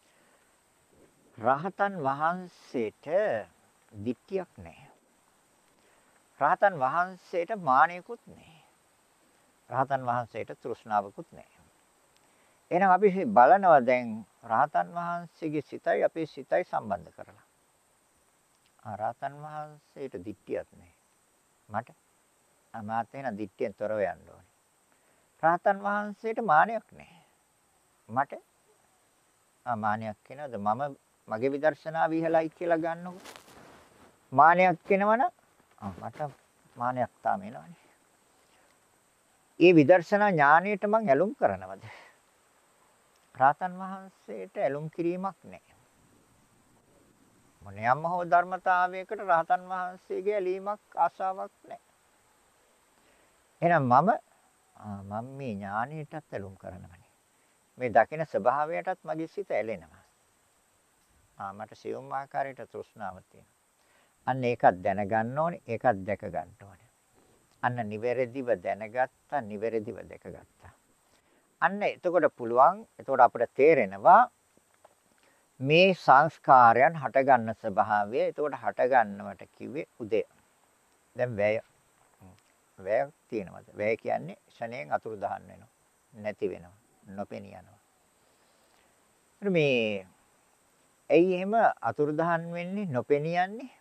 රහතන් වහන්සේට දික්තියක් නෑ. රහතන් වහන්සේට මානයකුත් නෑ. රහතන් වහන්සේට තෘෂ්ණාවකුත් නෑ. එහෙනම් අපි බලනවා දැන් රහතන් වහන්සේගේ සිතයි අපේ සිතයි සම්බන්ධ කරලා. ආ රහතන් වහන්සේට දික්තියක් නෑ. මට අමාත් වෙන දික්තියෙන් තොරව යන්න ඕනේ. රහතන් වහන්සේට මානයක් නෑ. මට ආ මානයක් වෙනවද මම මගේ විදර්ශනා විහලයි කියලා ගන්නකො. මානයක් වෙනවනම් ආ මට මානයක් තාම එනවනේ. ඒ විදර්ශනා ඥාණයට මං ඇලුම් කරනවද? රහතන් වහන්සේට ඇලුම් කිරීමක් නැහැ. මොනියම්ම හෝ ධර්මතාවයකට රහතන් වහන්සේගේ ඇලීමක් ආශාවක් නැහැ. එහෙනම් මම මම මේ ඥාණයටත් ඇලුම් කරනවනේ. මේ දකින ස්වභාවයටත් මගේ සිත ඇලෙනවා. ආ මට සියුම් ආකාරයට තෘෂ්ණාවක් තියෙනවා. අන්න ඒකත් දැනගන්න ඕනේ, ඒකත් දැක ගන්න ඕනේ. අන්න නිවැරදිව දැනගත්තා, නිවැරදිව දැකගත්තා. අන්න එතකොට පුළුවන්, එතකොට අපිට තේරෙනවා මේ සංස්කාරයන් හට ගන්න ස්වභාවය. එතකොට හට ගන්නවට කිව්වේ උදය. දැන් වැය. වැය තියෙනවද? වැය කියන්නේ ෂණයෙන් අතුරුදහන් වෙනවා. නැති වෙනවා. නොපෙනී යනවා. මේ ඇයි එහෙම අතුරුදහන් වෙන්නේ, නොපෙනී යන්නේ?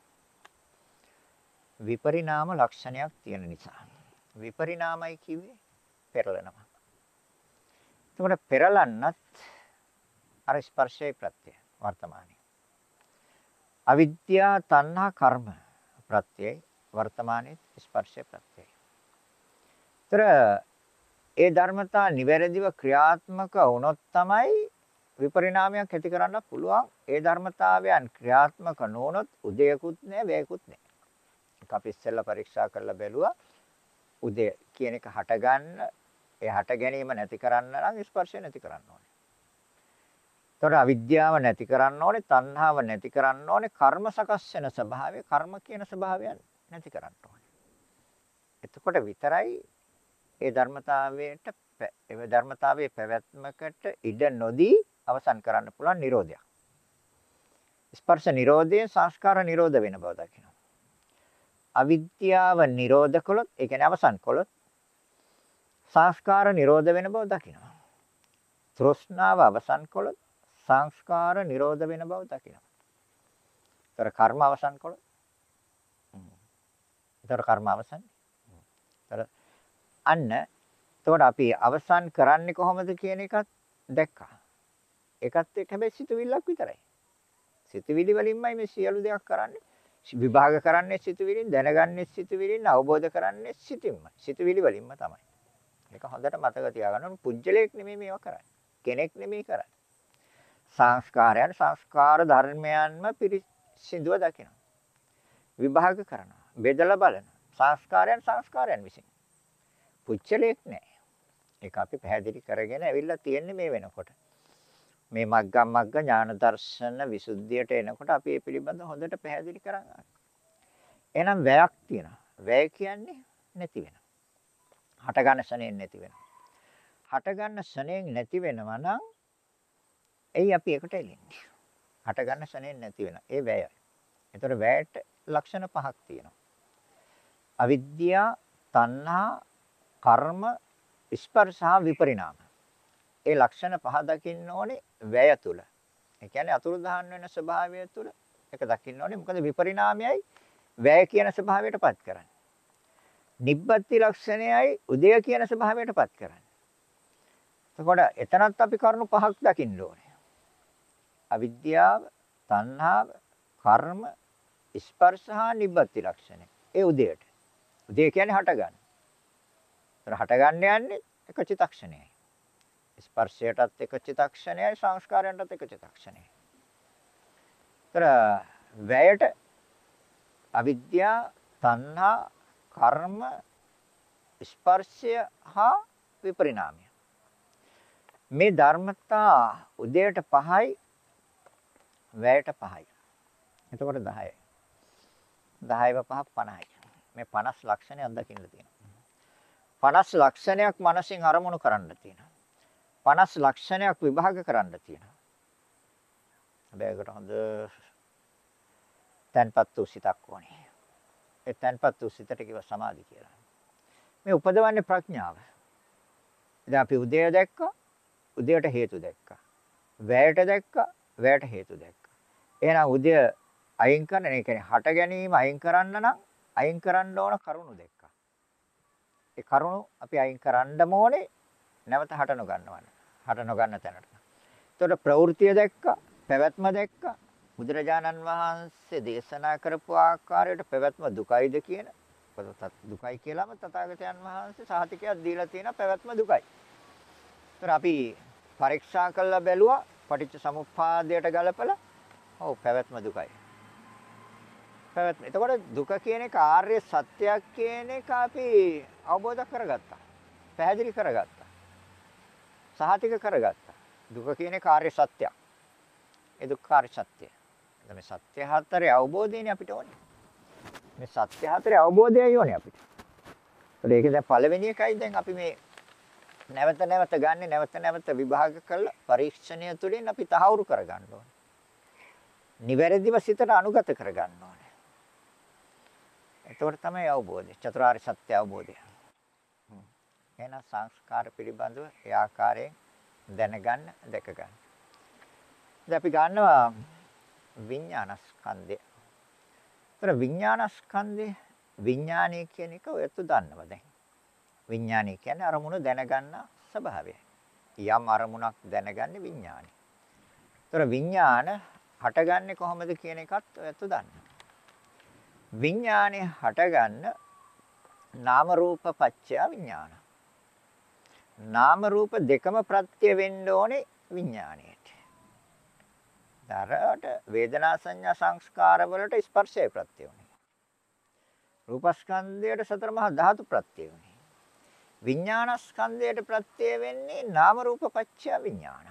විපරිණාම ලක්ෂණයක් තියෙන නිසා. විපරිණාමයි කිව්වේ පෙරලනවා. එතකොට පෙරලන්නත් අර ස්පර්ශයේ ප්‍රත්‍යය වර්තමානයේ. අවිද්‍යා තණ්හා කර්ම ප්‍රත්‍යය වර්තමානයේ ස්පර්ශයේ ප්‍රත්‍යය. ତර ඒ ධර්මතා නිවැරදිව ක්‍රියාත්මක වුණොත් තමයි විපරිණාමයක් ඇති කරන්න පුළුවන්. ඒ ධර්මතාවයන් ක්‍රියාත්මක නොවුනොත් උදයකුත් නැහැ, වැයකුත් නැහැ. ඒක අපි ඉස්සෙල්ලා පරීක්ෂා කරලා බැලුවා. උදය කියන එක හට ගන්න, ඒ හට ගැනීම නැති කරන්න නම් ස්පර්ශය නැති කරන්න ඕනේ. ඒතකොට අවිද්‍යාව නැති කරන්න ඕනේ, තණ්හාව නැති කරන්න ඕනේ, කර්ම සකස් වෙන ස්වභාවය, කර්ම කියන ස්වභාවයන් නැති කරන්න ඕනේ. එතකොට විතරයි ඒ ධර්මතාවයට ඒ ධර්මතාවයේ පැවැත්මකට ඉඩ නොදී අවසන් කරන්න පුළුවන් නිරෝධයක්. ස්පර්ශ නිරෝධයේ සංස්කාර නිරෝධ වෙන බව දකිනවා. අවිද්‍යාව නිරෝධ කළොත්, ඒ කියන්නේ අවසන් කළොත් සංස්කාර නිරෝධ වෙන බව දකිනවා. තෘෂ්ණාව අවසන් කළොත් සංස්කාර නිරෝධ වෙන බව දකිනවා. ඒතර කර්ම අවසන් කළොත් ඒතර කර්ම අවසන්. ඒතර අන්න එතකොට අපි අවසන් කරන්නේ කොහොමද කියන එකත් දැක්කා. ඒකත් එක්ක හැබැයි සිතුවිල්ලක් විතරයි. සිතුවිලි වලින්මයි මේ සියලු දේක් කරන්නේ. විභාග කරන්නේ සිතුවිලින්, දැනගන්නේ සිතුවිලින්, අවබෝධ කරන්නේ සිතින්මයි. සිතුවිලි වලින්ම තමයි. මේක හොඳට මතක තියාගන්න ඕනේ. පුජ්‍යලයක් නෙමෙයි මේවා කරන්නේ. කෙනෙක් නෙමෙයි කරන්නේ. සංස්කාරයන් සංස්කාර ධර්මයන්ම පිරිසිදුව දකිනවා. විභාග කරනවා. බෙදලා බලනවා. සංස්කාරයන් සංස්කාරයන් විසින්. පුජ්‍යලයක් නෑ. ඒක අපි පැහැදිලි කරගෙන ඇවිල්ලා තියෙන්නේ මේ වෙනකොට. මේ මග්ගම් මග්ග ඥාන දර්ශන විසුද්ධියට එනකොට අපි මේ පිළිබඳව හොඳට පැහැදිලි කරගන්නවා. එහෙනම් වැයක් තියෙනවා. වැය කියන්නේ නැති වෙනවා. හට ගන්න ශණයෙන් නැති වෙනවා. හට ගන්න ශණයෙන් නැති වෙනවා නම් එයි අපි එකට එන්නේ. හට ගන්න ශණයෙන් නැති වෙනවා. ඒ වැයයි. ඒතර වැයට ලක්ෂණ පහක් තියෙනවා. අවිද්‍යා, තණ්හා, කර්ම, ස්පර්ශ හා විපරිණාම. ඒ ලක්ෂණ පහ දකින්න ඕනේ වැය තුල. ඒ කියන්නේ අතුරුදහන් වෙන ස්වභාවය තුල ඒක දකින්න ඕනේ. මොකද විපරිණාමයයි වැය කියන ස්වභාවයටපත් කරන්නේ. නිබ්බති ලක්ෂණයයි උදය කියන ස්වභාවයටපත් කරන්නේ. එතකොට එතනත් අපි කරුණු පහක් දකින්න ඕනේ. අවිද්‍යාව, තණ්හාව, කර්ම, ස්පර්ශ හා නිබ්බති ලක්ෂණය. ඒ උදයට. උදය කියන්නේ හට ගන්න. ඒතර හට ගන්න යන්නේ එක චිත්තක්ෂණයයි. ස්පර්ශයටත් එක චිත්තක්ෂණයයි, සංස්කාරයන්ටත් එක චිත්තක්ෂණයයි. ତර වැයට අවිද්‍යාව, තණ්හා, කර්ම, ස්පර්ශය හා විපරිණාමය. මේ ධර්මතා උදේට පහයි, වැයට පහයි. එතකොට දහයයි. දහයව පහ පනහයි. මේ පනස් ලක්ෂණයක් දකින්න තියෙනවා. පනස් ලක්ෂණයක් මනසින් අරමුණු කරන්න තියෙනවා. පනස් ලක්ෂණයක් විභාග කරන්න තියෙනවා. හැබැයි ඒකට හොඳ තන්පත් වූ සිතක් ඕනේ. ඒ තන්පත් වූ සිතට කිව්ව සමාධි කියලා. මේ උපදවන්නේ ප්‍රඥාව. දැන් අපි උදේ දැක්කා, උදේට හේතු දැක්කා. වැයට දැක්කා, වැයට හේතු දැක්කා. එහෙනම් උදේ අයින් කරන, ඒ කියන්නේ හට ගැනීම අයින් කරන්න නම් අයින් කරන්න ඕන කරුණු දැක්කා. ඒ කරුණු අපි අයින් කරන්න ඕනේ නැවත හට නොගන්නවන්න. හට නොගන්න තැනට. එතකොට ප්‍රවෘත්තිය දැක්කා, පැවැත්ම දැක්කා. බුදුරජාණන් වහන්සේ දේශනා කරපු ආකාරයට පැවැත්ම දුකයිද කියන දුකයි කියලාම තථාගතයන් වහන්සේ සහතිකයක් දීලා තියෙන පැවැත්ම දුකයි. ඒතර අපි පරීක්ෂා කරලා බැලුවා පටිච්ච සමුප්පාදයට ගලපලා ඔව් පැවැත්ම දුකයි. පැවැත්ම. එතකොට දුක කියන එක ආර්ය සත්‍යයක් කියන එක අපි අවබෝධ කරගත්තා. පැහැදිලි කරගත්තා. සහතික කරගත්තා. දුක කියන එක ආර්ය සත්‍යයක්. ඒ දුක්ඛාර සත්‍යය. මේ සත්‍ය හතරේ අවබෝධයනේ අපිට ඕනේ. මේ සත්‍ය හතරේ අවබෝධයයි ඕනේ අපිට. ඒක දැන් පළවෙනි එකයි දැන් අපි මේ නැවත නැවත ගන්නෙ නැවත නැවත විභාග කරලා පරීක්ෂණය තුළින් අපි තහවුරු කරගන්න ඕනේ. නිවැරදිව සිතට අනුගත කරගන්න ඕනේ. එතකොට තමයි අවබෝධය. චතුරාර්ය සත්‍ය අවබෝධය. එහෙනම් සංස්කාර පිළිබඳව ඒ ආකාරයෙන් දැනගන්න, දැක ගන්න. දැන් අපි ගන්නවා විඥානස්කන්ධය. ඒතර විඥානස්කන්ධය විඥානය කියන එක ඔයත් දන්නවා දැන්. විඥානය කියන්නේ අරමුණු දැනගන්න ස්වභාවය. යම් අරමුණක් දැනගන්නේ විඥානය. ඒතර විඥාන හටගන්නේ කොහොමද කියන එකත් ඔයත් දන්නවා. විඥානය හටගන්න නාම රූප පත්‍ය විඥාන. නාම රූප දෙකම ප්‍රත්‍ය වෙන්න ඕනේ විඥාණයට. දරට වේදනා සංඥා සංස්කාර වලට ස්පර්ශය ප්‍රත්‍ය වුනේ. රූපස්කන්ධයට සතර මහා ධාතු ප්‍රත්‍ය වුනේ. විඥානස්කන්ධයට ප්‍රත්‍ය වෙන්නේ නාම රූප පත්‍ය විඥාන.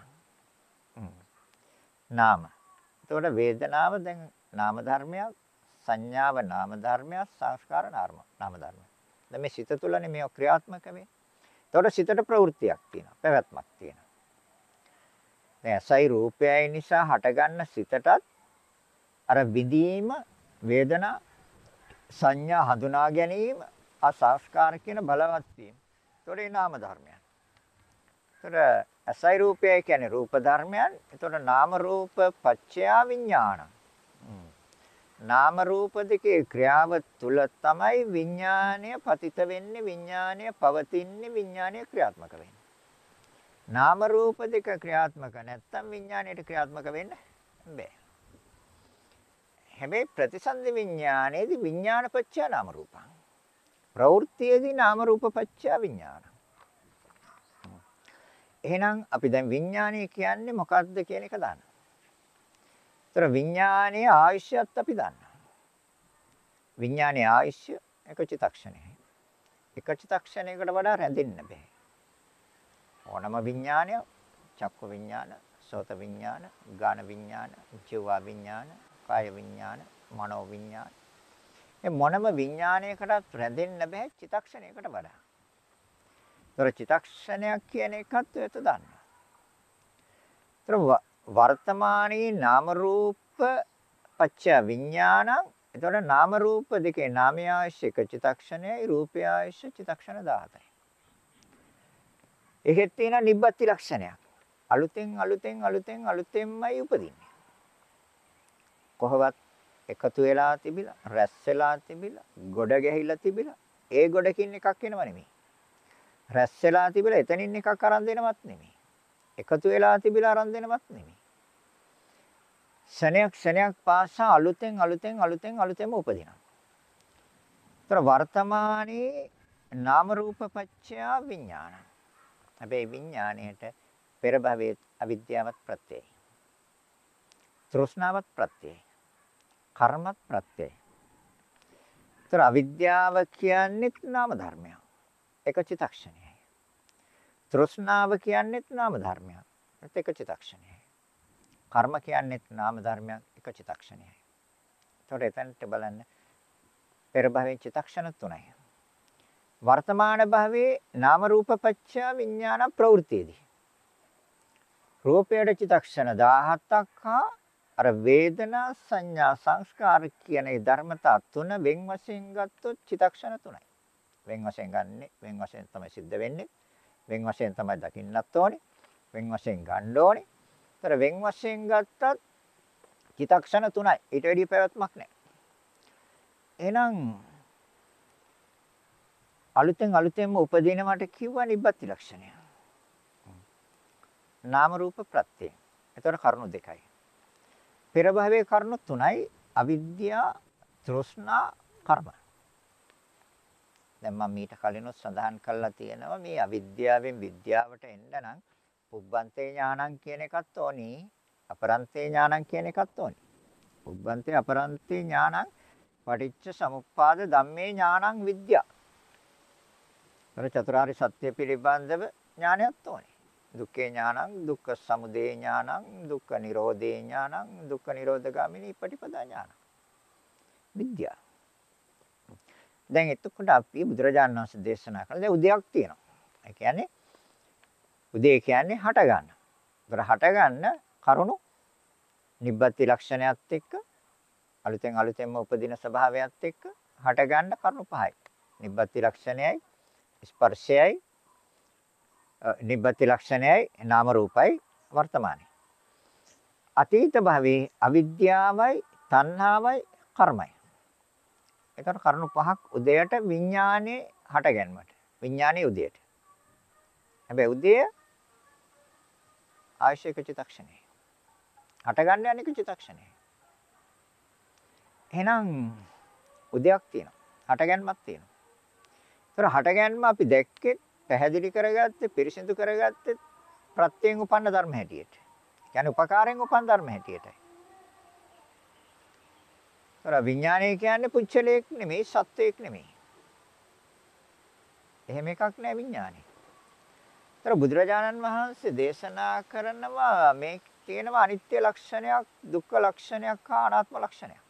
නාම. එතකොට වේදනාව දැන් නාම ධර්මයක්, සංඥාව නාම ධර්මයක්, සංස්කාර නාම ධර්මයක්. දැන් මේ සිත තුළනේ මේ ක්‍රියාත්මක වෙන්නේ. එතකොට සිතට ප්‍රවෘත්තියක් තියෙනවා, පැවැත්මක් තියෙනවා. දැන් සයි රූපයයි නිසා හටගන්න සිතටත් අර විදීම, වේදනා, සංඥා හඳුනා ගැනීම, අසංස්කාර කියන බලවත් වීම. එතකොට ඒ නාම ධර්මයන්. එතකොට අසයි රූපයයි කියන්නේ රූප ධර්මයන්. එතකොට නාම රූප පත්‍ය විඥාන. නාම රූප දෙකේ ක්‍රියාව තුල තමයි විඥාණය පතිත වෙන්නේ, විඥාණය පවතින්නේ, විඥාණය ක්‍රියාත්මක වෙන්නේ. නාම රූප දෙක ක්‍රියාත්මක නැත්තම් විඥාණයට ක්‍රියාත්මක වෙන්න බෑ. හැබැයි ප්‍රතිසන්දි විඥානයේදී විඥානපච්චය නාම රූපං. ප්‍රවෘත්තියේදී නාම රූපපච්චය විඥාන. එහෙනම් අපි දැන් විඥානය කියන්නේ මොකක්ද කියන එක දන්නවා. ඒතර විඥානයේ ආයශ්‍යත් අපි දන්නවා. විඥානයේ ආයශ්‍ය එක චිත්තක්ෂණයයි. එක චිත්තක්ෂණයකට වඩා රැඳෙන්න බෑ. ඕනම විඥානය, චක්ක විඥාන, සෝත විඥාන, ගාන විඥාන, ජීව විඥාන, කාය විඥාන, මනෝ විඥාන. මේ මොනම විඥානයකටත් රැඳෙන්න බෑ චිත්තක්ෂණයකට වඩා. ඒතර චිත්තක්ෂණයක් කියන එකත් ඔයත් දන්නවා. ඒතර වර්තමානයේ නාම රූප පච්ච විඥානං. එතකොට නාම රූප දෙකේ නාමය ආයශ්‍ය එක චිත්තක්ෂණයයි, රූපය ආයශ්‍ය චිත්තක්ෂණ දහසයි. ඒකෙත් තියෙන නිබ්බති ලක්ෂණයක්. අලුතෙන් අලුතෙන් අලුතෙන් අලුතෙන්මයි උපදින්නේ. කොහොවත් එකතු වෙලා තිබිලා, රැස් වෙලා තිබිලා, ගොඩ ගැහිලා තිබිලා, ඒ ගොඩකින් එකක් එනව නෙමෙයි. රැස් වෙලා තිබිලා එතනින් එකක් අරන් දෙනවත් නෙමෙයි. එකතු වෙලා තිබිලා අරන් දෙනවත් නෙමෙයි. ශණයක් ශණයක් පාසා අලුතෙන් අලුතෙන් අලුතෙන් අලුතෙන්ම උපදිනවා. ඒතර වර්තමානයේ නාම රූප පත්‍ය විඥාන. හැබැයි විඥාණයට පෙර භවයේ අවිද්‍යාවත් ප්‍රත්‍යයයි. තෘෂ්ණාවත් ප්‍රත්‍යයයි. කර්මත් ප්‍රත්‍යයයි. ඒතර අවිද්‍යාව කියන්නේ නාම ධර්මයක්. එක චිත්තක්ෂණයයි. තෘෂ්ණාව කියන්නේ නාම ධර්මයක්. ඒක එක චිත්තක්ෂණයයි. කර්ම කියන්නේ නාම ධර්මයක් එක චිත්තක්ෂණයයි. ඒතර එතනට බලන්න පෙර භවයේ චිත්තක්ෂණ තුනයි. වර්තමාන භවයේ නාම රූප පත්‍ය විඥාන ප්‍රවෘත්තියේදී රූපයට චිත්තක්ෂණ දහහතක් හා අර වේදනා සංඥා සංස්කාර කියන ඒ ධර්මතා තුන වෙන් වශයෙන් ගත්තොත් චිත්තක්ෂණ තුනයි. වෙන් වශයෙන් ගන්නෙ වෙන් වශයෙන් තමයි සිද්ධ වෙන්නේ. වෙන් වශයෙන් තමයි දකින්නත් ඕනේ. වෙන් වශයෙන් ගන්න ඕනේ. ඒතර වෙන් වශයෙන් ගත්තත් චිත්තක්ෂණ තුනයි. ඊට වැඩිය පැවැත්මක් නැහැ. එහෙනම් අලුතෙන් අලුතෙන්ම උපදිනවට කිව්වා නිබ්බති ලක්ෂණය. නාම රූප ප්‍රත්‍යය. ඒතර කරුණු දෙකයි. පෙර භවයේ කරුණු තුනයි අවිද්‍යා, තෘෂ්ණා, කර්ම. දැන් මම මීට කලිනුත් සඳහන් කළා තියෙනවා මේ අවිද්‍යාවෙන් විද්‍යාවට එන්න නම් පුබ්බන්තේ ඥානං කියන එකත් ඕනි, අපරන්තේ ඥානං කියන එකත් ඕනි. පුබ්බන්තේ අපරන්තේ ඥානං පටිච්ච සමුප්පාද ධම්මේ ඥානං විද්‍යා. තර චතුරාර්ය සත්‍ය පිළිබඳව ඥානයක් ඕනේ. දුක්ඛේ ඥානං, දුක්ඛ සමුදය ඥානං, දුක්ඛ නිරෝධේ ඥානං, දුක්ඛ නිරෝධගාමිනී පටිපදා ඥානං. විද්‍යා. දැන් එතකොට අපි බුදුරජාණන් වහන්සේ දේශනා කළා දැන් උදයක් තියෙනවා. ඒ කියන්නේ උදේ කියන්නේ හට ගන්න. ඒතර හට ගන්න කරුණු නිබ්බති ලක්ෂණයත් එක්ක අලුතෙන් අලුතෙන්ම උපදින ස්වභාවයත් එක්ක හට ගන්න කරුණු පහයි. නිබ්බති ලක්ෂණයයි ස්පර්ශයයි නිබ්බති ලක්ෂණයයි නාම රූපයි වර්තමානයි. අතීත භවයේ අවිද්‍යාවයි තණ්හාවයි කර්මයි. ඒකට කරුණු පහක් උදයට විඥානයේ හට ගැනීමට. විඥානයේ උදයට. හැබැයි උදය ආශේක චිත්තක්ෂණේ. හට ගන්න යන්නේ චිත්තක්ෂණේ. එහෙනම් උදයක් තියෙනවා. හට ගැනීමක් තියෙනවා. ඒතර හට ගැනීම අපි දැක්කේ පැහැදිලි කරගත්තේ පිරිසිදු කරගත්තේ ප්‍රත්‍යයෙන් උපන්න ධර්ම හැටියට. කියන්නේ උපකාරයෙන් උපන් ධර්ම හැටියටයි. ඒතර විඥානය කියන්නේ පුච්චලයක් නෙමෙයි සත්වයක් නෙමෙයි. එහෙම එකක් නෑ විඥානය. ඒතර බුදුරජාණන් වහන්සේ දේශනා කරනවා මේ තියෙනවා අනිත්‍ය ලක්ෂණයක්, දුක්ඛ ලක්ෂණයක් හා අනාත්ම ලක්ෂණයක්.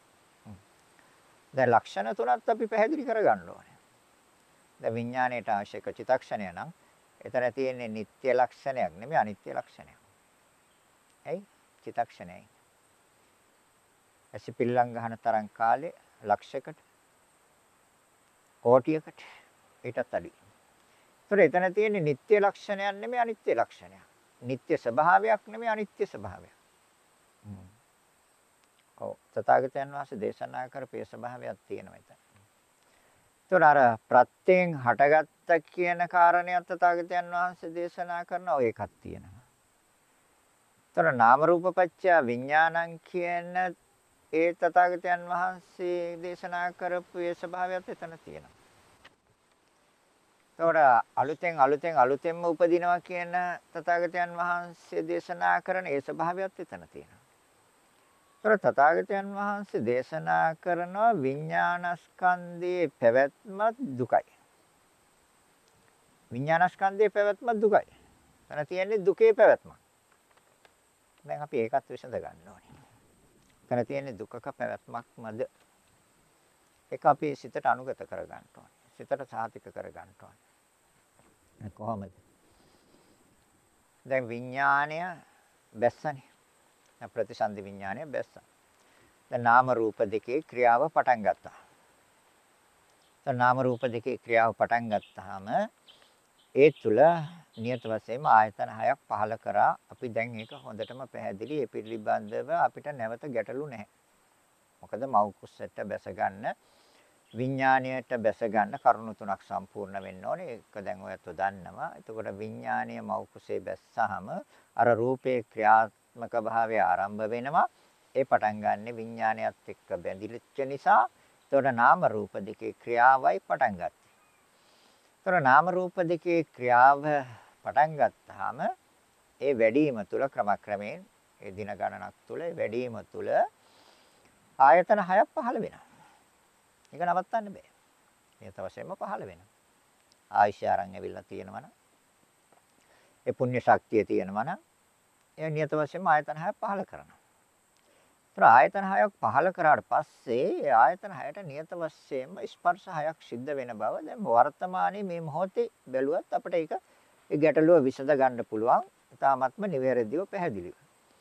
දැන් ලක්ෂණ තුනත් අපි පැහැදිලි කරගන්න ඕනේ. දැන් විඥාණයට අවශ්‍ය චිත්තක්ෂණය නම් එතන තියෙන්නේ නিত্য ලක්ෂණයක් නෙමෙයි අනිත්‍ය ලක්ෂණයක්. ඇයි? චිත්තක්ෂණයයි. ඇසි පිල්ලම් ගහන තරම් කාලේ ලක්ෂයකට කෝටියකට ඊටත් අඩුයි. ඒතර එතන තියෙන්නේ නিত্য ලක්ෂණයක් නෙමෙයි අනිත්‍ය ලක්ෂණයක්. නিত্য ස්වභාවයක් නෙමෙයි අනිත්‍ය ස්වභාවයක්. හ්ම්. ඔව් තථාගතයන් වහන්සේ දේශනා කරපේ ස්වභාවයක් තියෙනවා එතන. ඒතර අර ප්‍රත්‍යයෙන් හටගත්ත කියන කාරණයක් තථාගතයන් වහන්සේ දේශනා කරන ඔය එකක් තියෙනවා. ඒතර නාම රූප පත්‍ය විඥානං කියන ඒ තථාගතයන් වහන්සේ දේශනා කරපු ඒ ස්වභාවයත් එතන තියෙනවා. ඒතකොට අලුතෙන් අලුතෙන් අලුතෙන්ම උපදිනවා කියන තථාගතයන් වහන්සේ දේශනා කරන ඒ ස්වභාවයත් එතන තියෙනවා. ඒතකොට තථාගතයන් වහන්සේ දේශනා කරනවා විඥානස්කන්ධයේ පැවැත්ම දුකයි. විඥානස්කන්ධයේ පැවැත්ම දුකයි. එතන තියෙන්නේ දුකේ පැවැත්ම. දැන් අපි ඒකත් විසඳ ගන්න ඕනේ. එතන තියෙන්නේ දුකක පැවැත්මක්මද? ඒක අපි සිතට අනුගත කර ගන්න ඕනේ. සිතට සාතික කර ගන්න ඕනේ. කොහොමද? දැන් විඥාණය බැස්සනේ. ප්‍රතිසන්දි විඥාණය බැස්සා. දැන් නාම රූප දෙකේ ක්‍රියාව පටන් ගත්තා. දැන් නාම රූප දෙකේ ක්‍රියාව පටන් ගත්තාම ඒ තුල නියත වශයෙන්ම ආයතන හයක් පහල කරා. අපි දැන් ඒක හොඳටම පැහැදිලි. ඒ පිළිබඳව අපිට නැවත ගැටලු නැහැ. මොකද මව් කුස්සට බැස ගන්න විඥාණයට බැස ගන්න කරුණු තුනක් සම්පූර්ණ වෙන්න ඕනේ. ඒක දැන් ඔයත් දන්නවා. එතකොට විඥාණය මව් කුසේ බැස්සහම අර රූපේ ක්‍රියාත්මක භාවය ආරම්භ වෙනවා. ඒ පටන් ගන්න විඥාණයත් එක්ක බැඳිච්ච නිසා එතකොට නාම රූප දෙකේ ක්‍රියාවයි පටන් ගත්තේ. එතකොට නාම රූප දෙකේ ක්‍රියාව පටන් ගත්තාම ඒ වැඩිම තුල ක්‍රමක්‍රමයෙන් ඒ දින ගණනක් තුල වැඩිම තුල ආයතන හයක් පහළ වෙනවා. ඒක නවත්තන්න බෑ. නියත වශයෙන්ම පහළ වෙනවා. ආයශ ආරං ඇවිල්ලා තියෙනවා නම් ඒ පුණ්‍ය ශක්තිය තියෙනවා නම් ඒ නියත වශයෙන්ම ආයතන හයක් පහළ කරනවා. ඒතර ආයතන හයක් පහළ කරාට පස්සේ ඒ ආයතන හයට නියත වශයෙන්ම ස්පර්ශ හයක් සිද්ධ වෙන බව දැන් වර්තමානයේ මේ මොහොතේ බැලුවත් අපිට ඒක ඒ ගැටලුව විසඳ ගන්න පුළුවන්. තාමත්ම නිවැරදිව පැහැදිලිව.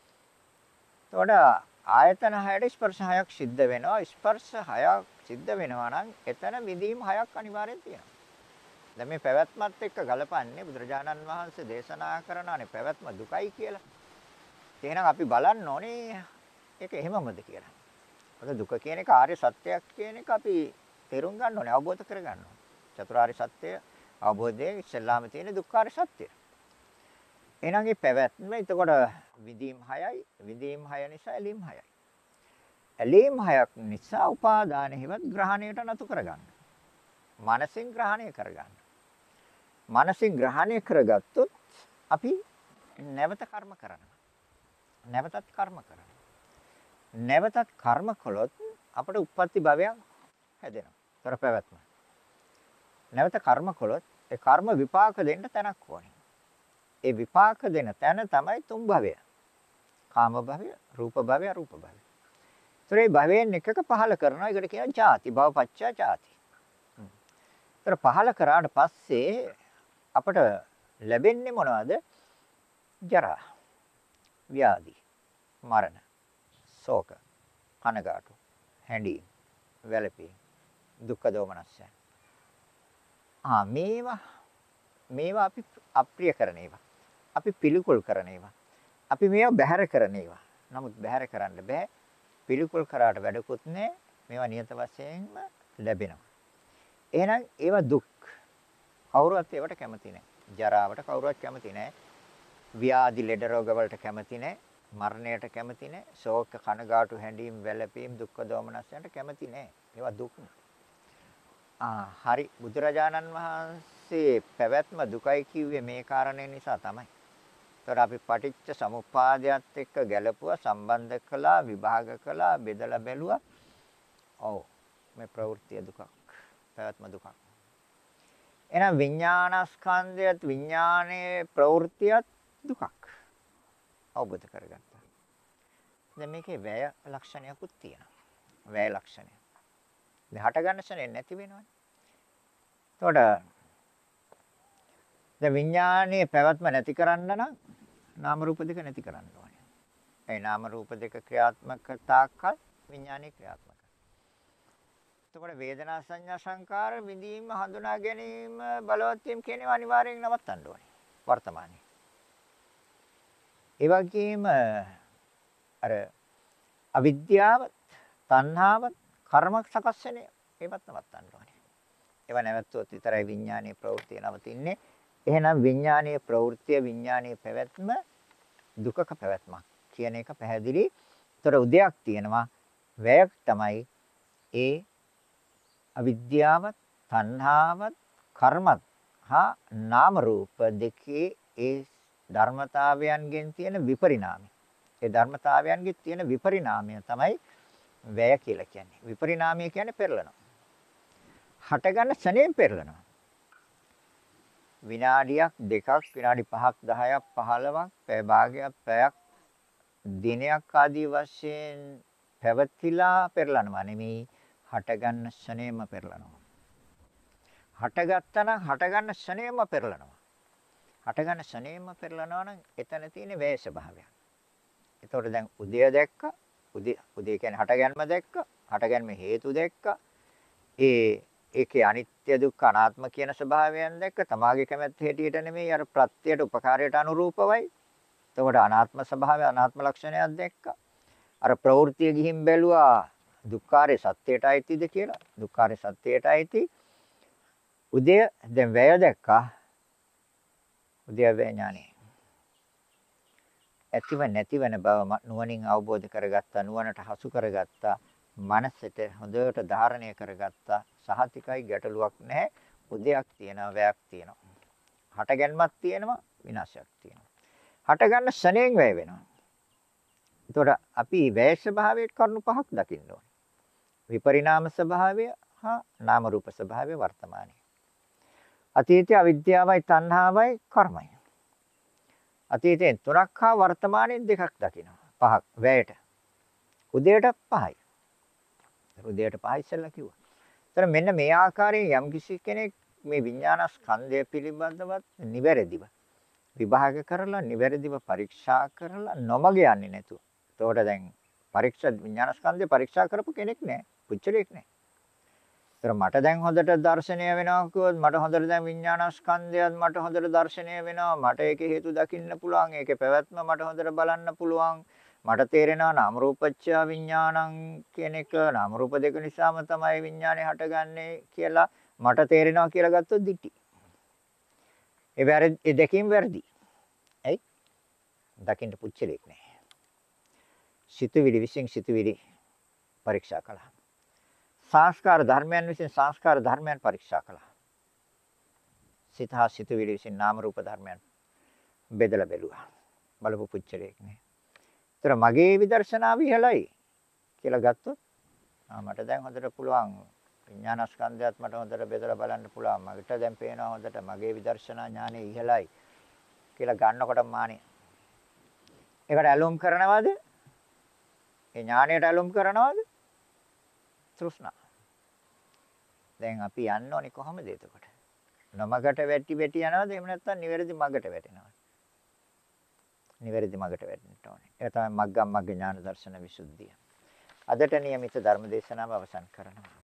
එතකොට ආයතන හයට ස්පර්ශ හයක් සිද්ධ වෙනවා. ස්පර්ශ හයක් සිද්ධ වෙනවා නම් එතන විදීම් හයක් අනිවාර්යෙන් තියෙනවා. දැන් මේ පැවැත්මත් එක්ක ගලපන්නේ බුදුරජාණන් වහන්සේ දේශනා කරනානේ පැවැත්ම දුකයි කියලා. එහෙනම් අපි බලන්න ඕනේ ඒක එහෙමමද කියලා. මොකද දුක කියන එක ආර්ය සත්‍යයක් කියන එක අපි තේරුම් ගන්න ඕනේ, අවබෝධ කර ගන්න ඕනේ. චතුරාර්ය සත්‍ය අවබෝධයේ ඉස්සෙල්ලාම තියෙන දුක්ඛාර සත්‍යය. එහෙනම් මේ පැවැත්ම එතකොට විදීම් හයයි, විදීම් හය නිසා ඇලීම් හයයි. ඇලීම් හයක් නිසා උපාදාන හේවත් ග්‍රහණයට නතු කරගන්න. මනසින් ග්‍රහණය කරගන්න. මනසින් ග්‍රහණය කරගත්තොත් අපි නැවත කර්ම කරනවා. නැවතත් කර්ම කරනවා. නැවතත් කර්ම කළොත් අපට උප්පත්ති භවයක් හැදෙනවා. තර පැවැත්ම. නැවත කර්ම කළොත් ඒ කර්ම විපාක දෙන්න තැනක් ඕනේ. ඒ විපාක දෙන තැන තමයි තුන් භවය. කාම භවය, රූප භවය, අරූප භවය. ඒතරේ භවයෙන් එකක පහල කරනවා. ඒකට කියනවා ජාති. භවපච්චය ජාති. ඒතර පහල කරාට පස්සේ අපට ලැබෙන්නේ මොනවද? ජරා, ව්‍යාධි, මරණ, ශෝක, කනගාටු, හැඬීම්, වැළපීම්, දුක්ඛ දෝමනස්ය. ආ මේවා මේවා අපි අප්‍රිය කරන ඒවා. අපි පිළිකුල් කරන ඒවා. අපි මේවා බැහැර කරන ඒවා. නමුත් බැහැර කරන්න බෑ. පිළිකුල් කරාට වැඩකුත් නැහැ. මේවා නියත වශයෙන්ම ලැබෙනවා. එහෙනම් ඒවා දුක්. කවුරුවත් ඒවට කැමති නැහැ. ජරාවට කවුරුවත් කැමති නැහැ. ව්‍යාධි ලෙඩ රෝග වලට කැමති නැහැ. මරණයට කැමති නැහැ. ශෝක කනගාටු හැඬීම් වැළපීම් දුක්ඛ දෝමනස්යන්ට කැමති නැහැ. ඒවා දුක්. ආ හරි බුදුරජාණන් වහන්සේ පැවැත්ම දුකයි කිව්වේ මේ කාරණේ නිසා තමයි. ඒතර අපි පටිච්ච සමුප්පාදයට එක්ක ගැලපුවා, සම්බන්ධ කළා, විභාග කළා, බෙදලා බැලුවා. ඔව් මේ ප්‍රවෘත්ති දුකක්. පැවැත්ම දුකක්. එහෙනම් විඥානස්කන්ධයත් විඥානයේ ප්‍රවෘත්තියත් දුකක්. අවබෝධ කරගත්තා. දැන් මේකේ වැය ලක්ෂණයකුත් තියෙනවා. වැය ලක්ෂණය. දැන් හට ගන්න ශරේ නැති වෙනවනේ. එතකොට දැන් විඥානයේ පැවැත්ම නැති කරන්න නම් නාම රූප දෙක නැති කරන්න ඕනේ. ඒ නාම රූප දෙක ක්‍රියාත්මක තාක්කල් විඥානයේ ක්‍රියාත්මක. එතකොට වේදනා සංඥා සංකාර විඳීම හඳුනා ගැනීම බලවත් වීම කියන ඒවා අනිවාර්යෙන් නවත්තන්න ඕනේ වර්තමානයේ. ඒ වගේම අර අවිද්‍යාව, තණ්හාව, කර්ම සකස් වෙන ඒවත් නවත්තන්න ඕනේ. ඒවා නැවතුනොත් විතරයි විඥානීය ප්‍රවෘත්තිය නවතින්නේ. එහෙනම් විඥානීය ප්‍රවෘත්තිය, විඥානීය පැවැත්ම දුකක පැවැත්මක් කියන එක පැහැදිලි. ඒතර උදයක් තියෙනවා. වැයක් තමයි ඒ අවිද්‍යාවත්, තණ්හාවත්, කර්මත් හා නාම රූප දෙකේ ඒ ධර්මතාවයන්ගෙන් තියෙන විපරිණාමය. ඒ ධර්මතාවයන්ගෙන් තියෙන විපරිණාමය තමයි වැය කියලා කියන්නේ. විපරිණාමය කියන්නේ පෙරලනවා. හටගන්න ශරණයෙන් පෙරලනවා. විනාඩියක්, දෙකක්, විනාඩි පහක්, දහයක්, පහළොවක්, පැය භාගයක්, පැයක්, දිනයක් ආදී වශයෙන් පැවතිලා පෙරලනවා නෙමෙයි. හටගන්න ශරණයෙන්ම පෙරලනවා. හටගත්තා නම් හටගන්න ශරණයෙන්ම පෙරලනවා. හටගන්න ශරණයෙන්ම පෙරලනවා නම් එතන තියෙන වැය ස්වභාවය. ඒතකොට දැන් උදය දැක්ක, උදේ උදේ කියන්නේ හටගන්ම දැක්ක, හටගන්ම හේතු දැක්ක. ඒ ඒකේ අනිත්‍ය දුක්ඛ අනාත්ම කියන ස්වභාවයන් දැක්ක. තමාගේ කැමැත්ත හැටියට නෙමෙයි අර ප්‍රත්‍යයට උපකාරයට අනුරූපවයි. එතකොට අනාත්ම ස්වභාවය අනාත්ම ලක්ෂණයක් දැක්ක. අර ප්‍රවෘත්තිය ගිහින් බැලුවා දුක්ඛාරේ සත්‍යයට අයිතිද කියලා. දුක්ඛාරේ සත්‍යයට අයිති. උදය දැන් වැය දැක්කා. උදය වේ ඥානෙ. ඇතිව නැතිවන බව නුවණින් අවබෝධ කරගත්තා, නුවණට හසු කරගත්තා, මනසට හොඳට ධාරණය කරගත්තා. සහතිකයි ගැටලුවක් නැහැ. උදයක් තියෙනවා, වැයක් තියෙනවා. හටගැන්මක් තියෙනවා, විනාශයක් තියෙනවා. හටගන්න ශරණයෙන් වැය වෙනවා. එතකොට අපි වැය ස්වභාවයේ කරුණු පහක් දකින්න ඕනේ. විපරිණාම ස්වභාවය හා නාම රූප ස්වභාවය වර්තමානයේ. අතීතයේ අවිද්‍යාවයි තණ්හාවයි කර්මයි. අතීතයෙන් තුනක් හා වර්තමානයෙන් දෙකක් දකිනවා. පහක් වැයට. උදේට පහයි. උදේට පහයි ඉස්සෙල්ලා කිව්වා. ඒතර මෙන්න මේ ආකාරයෙන් යම් කිසි කෙනෙක් මේ විඥාන ස්කන්ධය පිළිබඳව නිවැරදිව විභාග කරලා නිවැරදිව පරීක්ෂා කරලා නොමග යන්නේ නැතුව. එතකොට දැන් පරීක්ෂා විඥාන ස්කන්ධය පරීක්ෂා කරපු කෙනෙක් නෑ. පුච්චලෙක් නෑ. ඒතර මට දැන් හොඳට දර්ශනය වෙනවා කිව්වොත් මට හොඳට දැන් විඥාන ස්කන්ධයත් මට හොඳට දර්ශනය වෙනවා. මට ඒකේ හේතු දකින්න පුළුවන්. ඒකේ පැවැත්ම මට හොඳට බලන්න පුළුවන්. මට තේරෙනවා නාම රූපච්ඡ විඥානං කියන එක නාම රූප දෙක නිසාම තමයි විඥානේ හටගන්නේ කියලා මට තේරෙනවා කියලා ගත්තොත් දිටි. ඒ වැරදි ඒ දෙකීම් වැරදි. ඇයි? දකින්න පුච්චලෙක් නෑ. සිතුවිලි විසින් සිතුවිලි පරීක්ෂා කළා. සංස්කාර ධර්මයන් විසින් සංස්කාර ධර්මයන් පරීක්ෂා කළා. සිත හා සිතුවිලි විසින් නාම රූප ධර්මයන් බෙදලා බැලුවා. බලපු පුච්චලෙක් නෑ. ඒතර මගේ විදර්ශනාව ඉහළයි කියලා ගත්තොත් ආ මට දැන් හොඳට පුළුවන් විඥානස්කන්ධයත් මට හොඳට බෙදලා බලන්න පුළුවන්. මට දැන් පේනවා හොඳට මගේ විදර්ශනා ඥානෙ ඉහළයි කියලා ගන්නකොට මානෙ. ඒකට ඇලුම් කරනවද? ඒ ඥාණයට ඇලුම් කරනවද? තෘෂ්ණා. දැන් අපි යන්න ඕනේ කොහොමද එතකොට? නමකට වැටි වැටි යනවද? එහෙම නැත්නම් නිවැරදි මගට වැටෙනවද? නිවැරදි මගට වැටෙන්න ඕනේ. ඒක තමයි මග්ගම් මග්ග ඥාන දර්ශන විසුද්ධිය. අදට නියමිත ධර්ම දේශනාව අවසන් කරනවා.